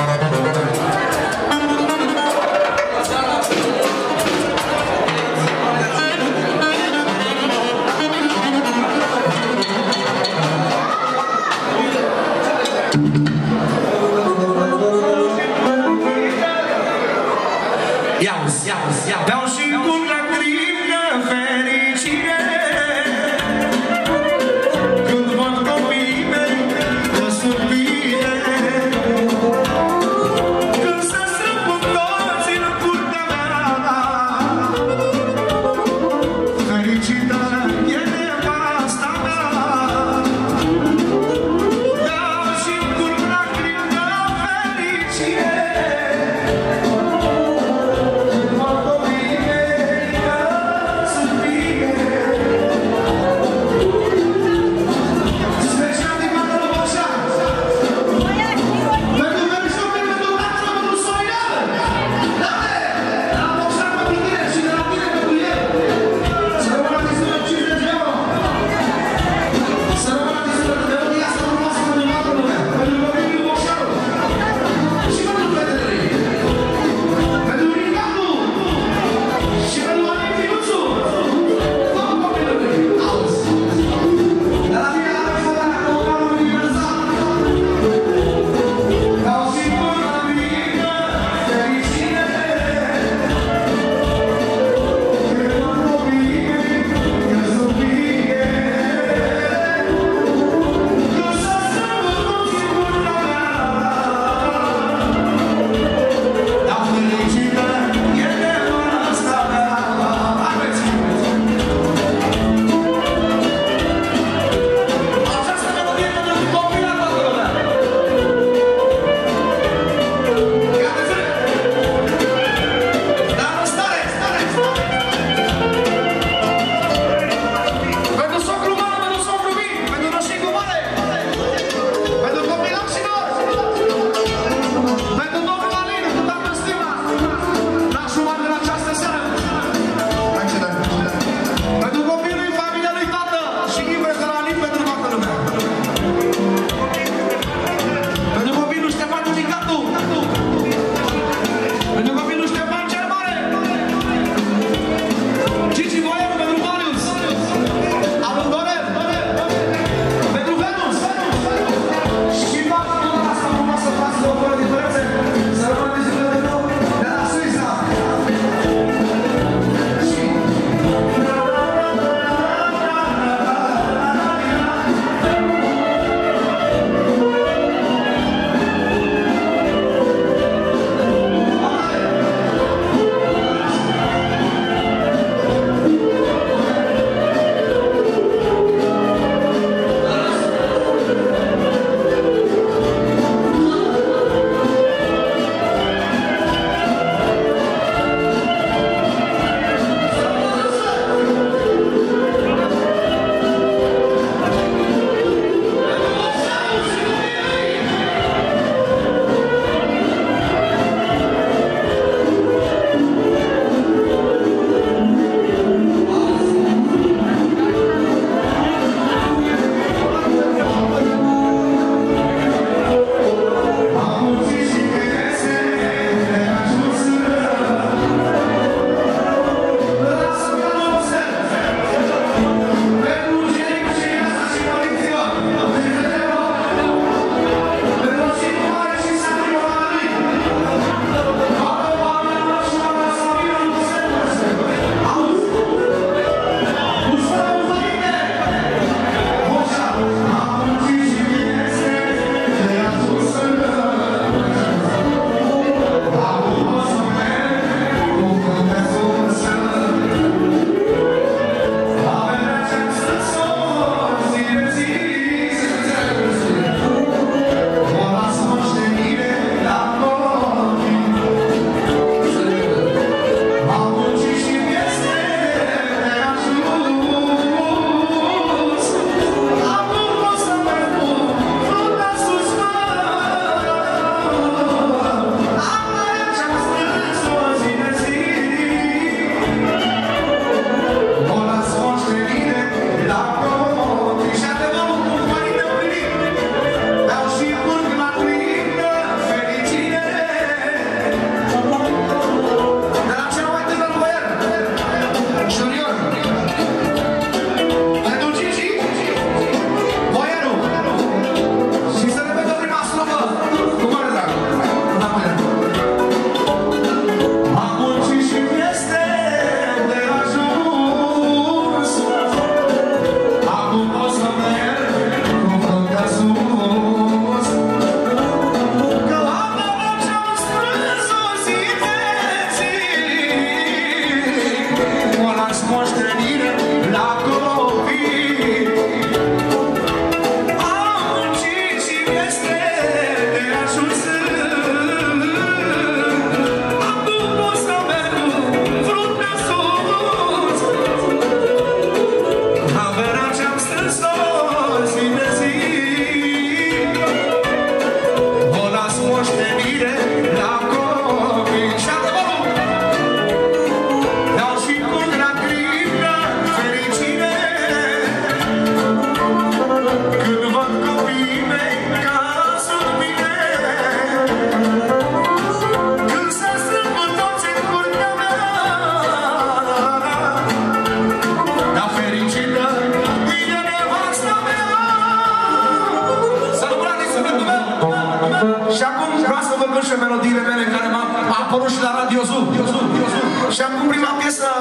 Beau și cu lacrimi de fericire când văd copiii mei că sunt bine.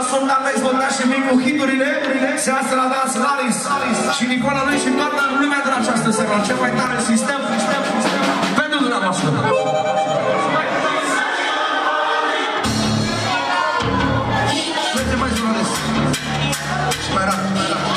Sonda Mexbota și Micu hiturile. Se astă la dans Laris și Nicola lui și toată lumea de la această seară. Cel mai tare sistem pentru dumneavoastră. Merge mai jurnalist. Și mai rar, mai rar.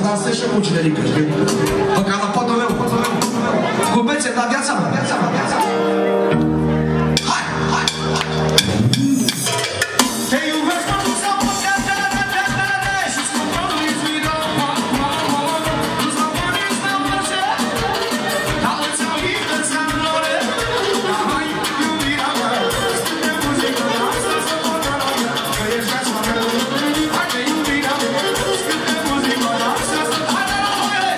dansez și cu generică, știi? Pe calapotul meu. Cu bețe, dar viața mea. Hai, hai, hai. Te iubesc mă duc să pot și scumpărul îți vidă. Nu s-a vorbit să plăce, dar îți aud, îți amlore. Dar hai, iubirea mea, scrie muzică, lasă să pot arăta, că ești viața mea. Hai, că iubirea mea, scrie muzică, lasă să pot arăta.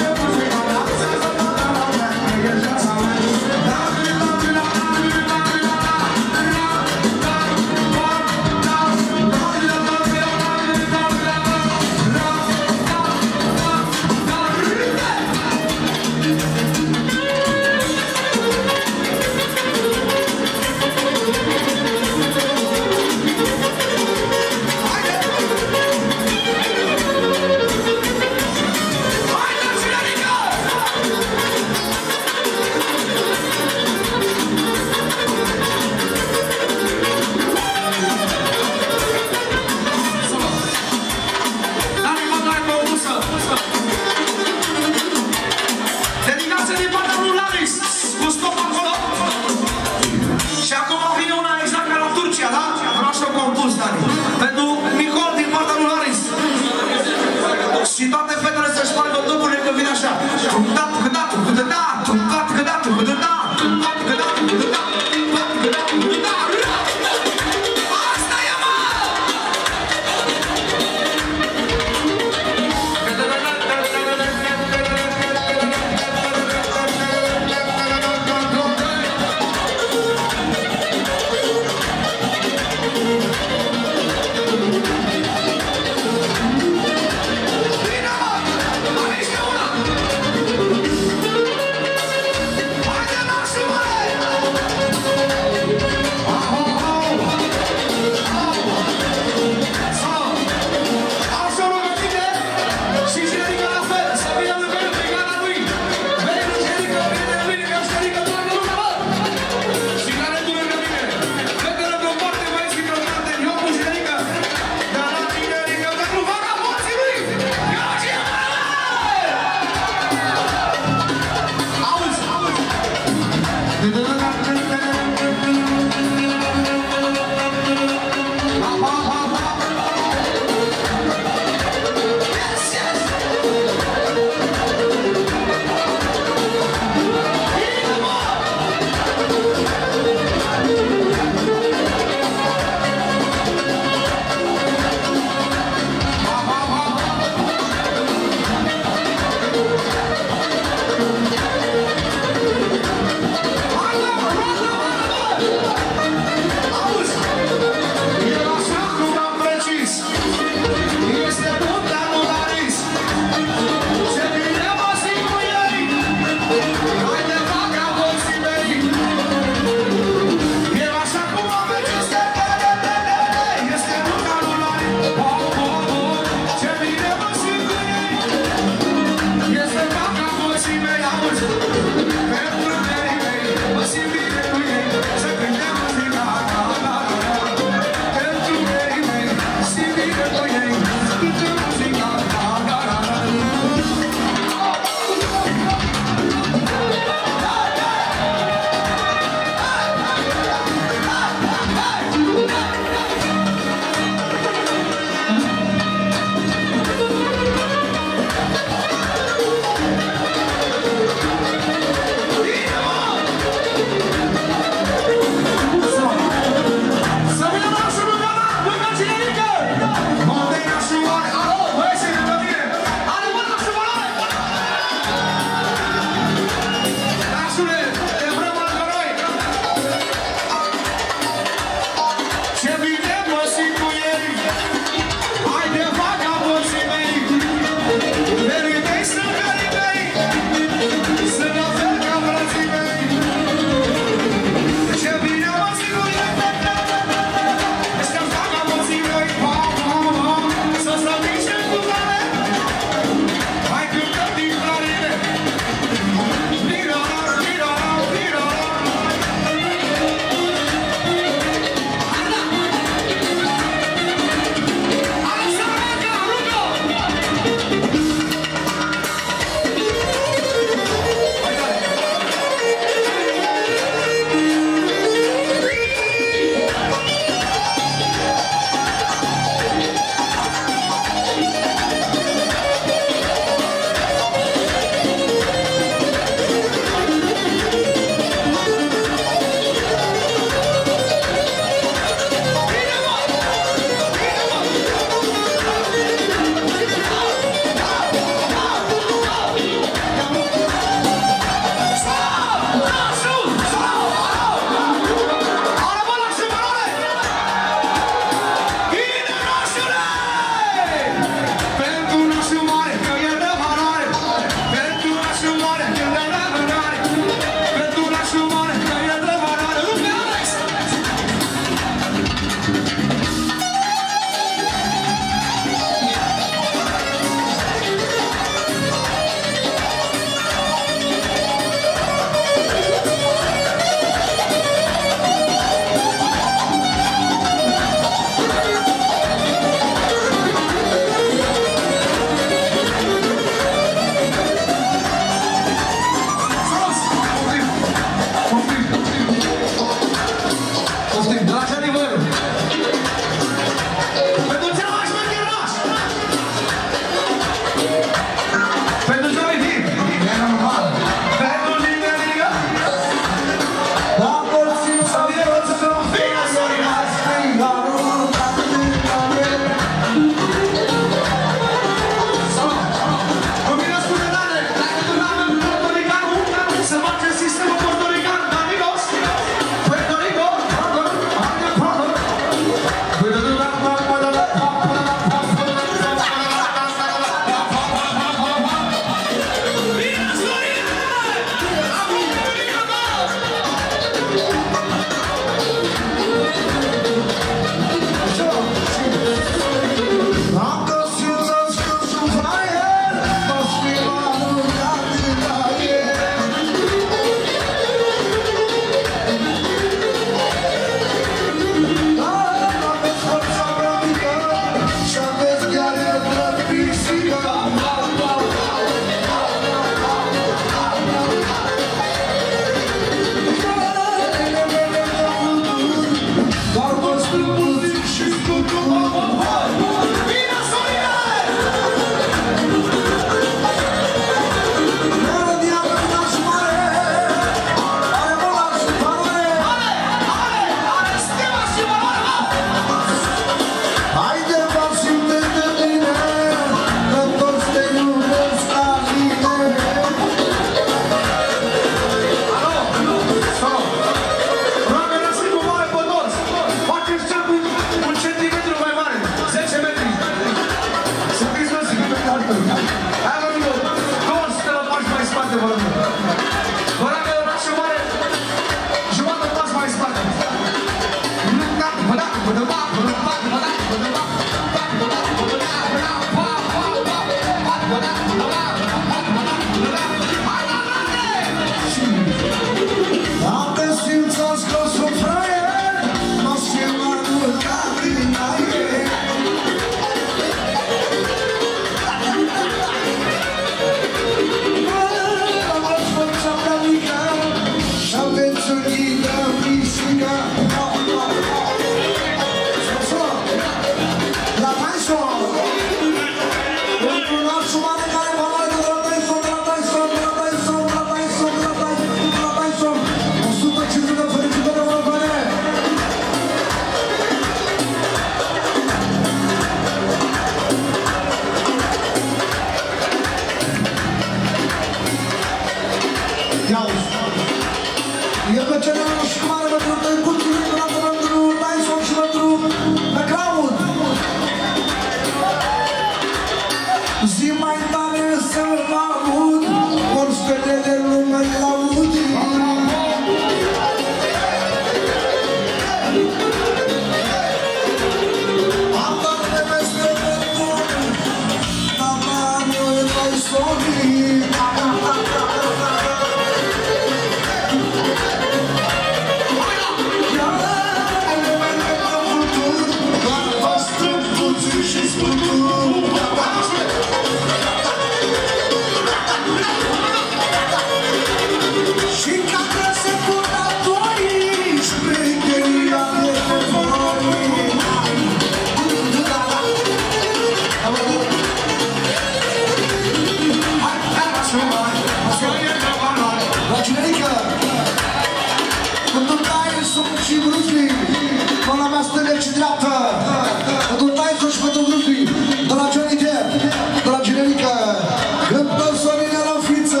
mea stângă și dreaptă. Pentru Tyson și pentru Brooklyn. De la Johnny Depp, de la Generica. Cântă Sorinea la fiță.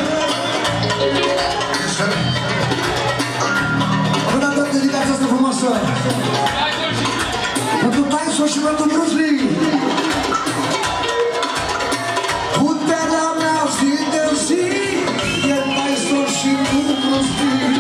Având atât dedicația asta frumoasă. Pentru Tyson și pentru Brooklyn. Puterea mea zi de zi e Tyson și nu Brooklyn.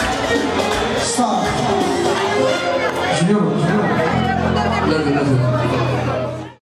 Junior.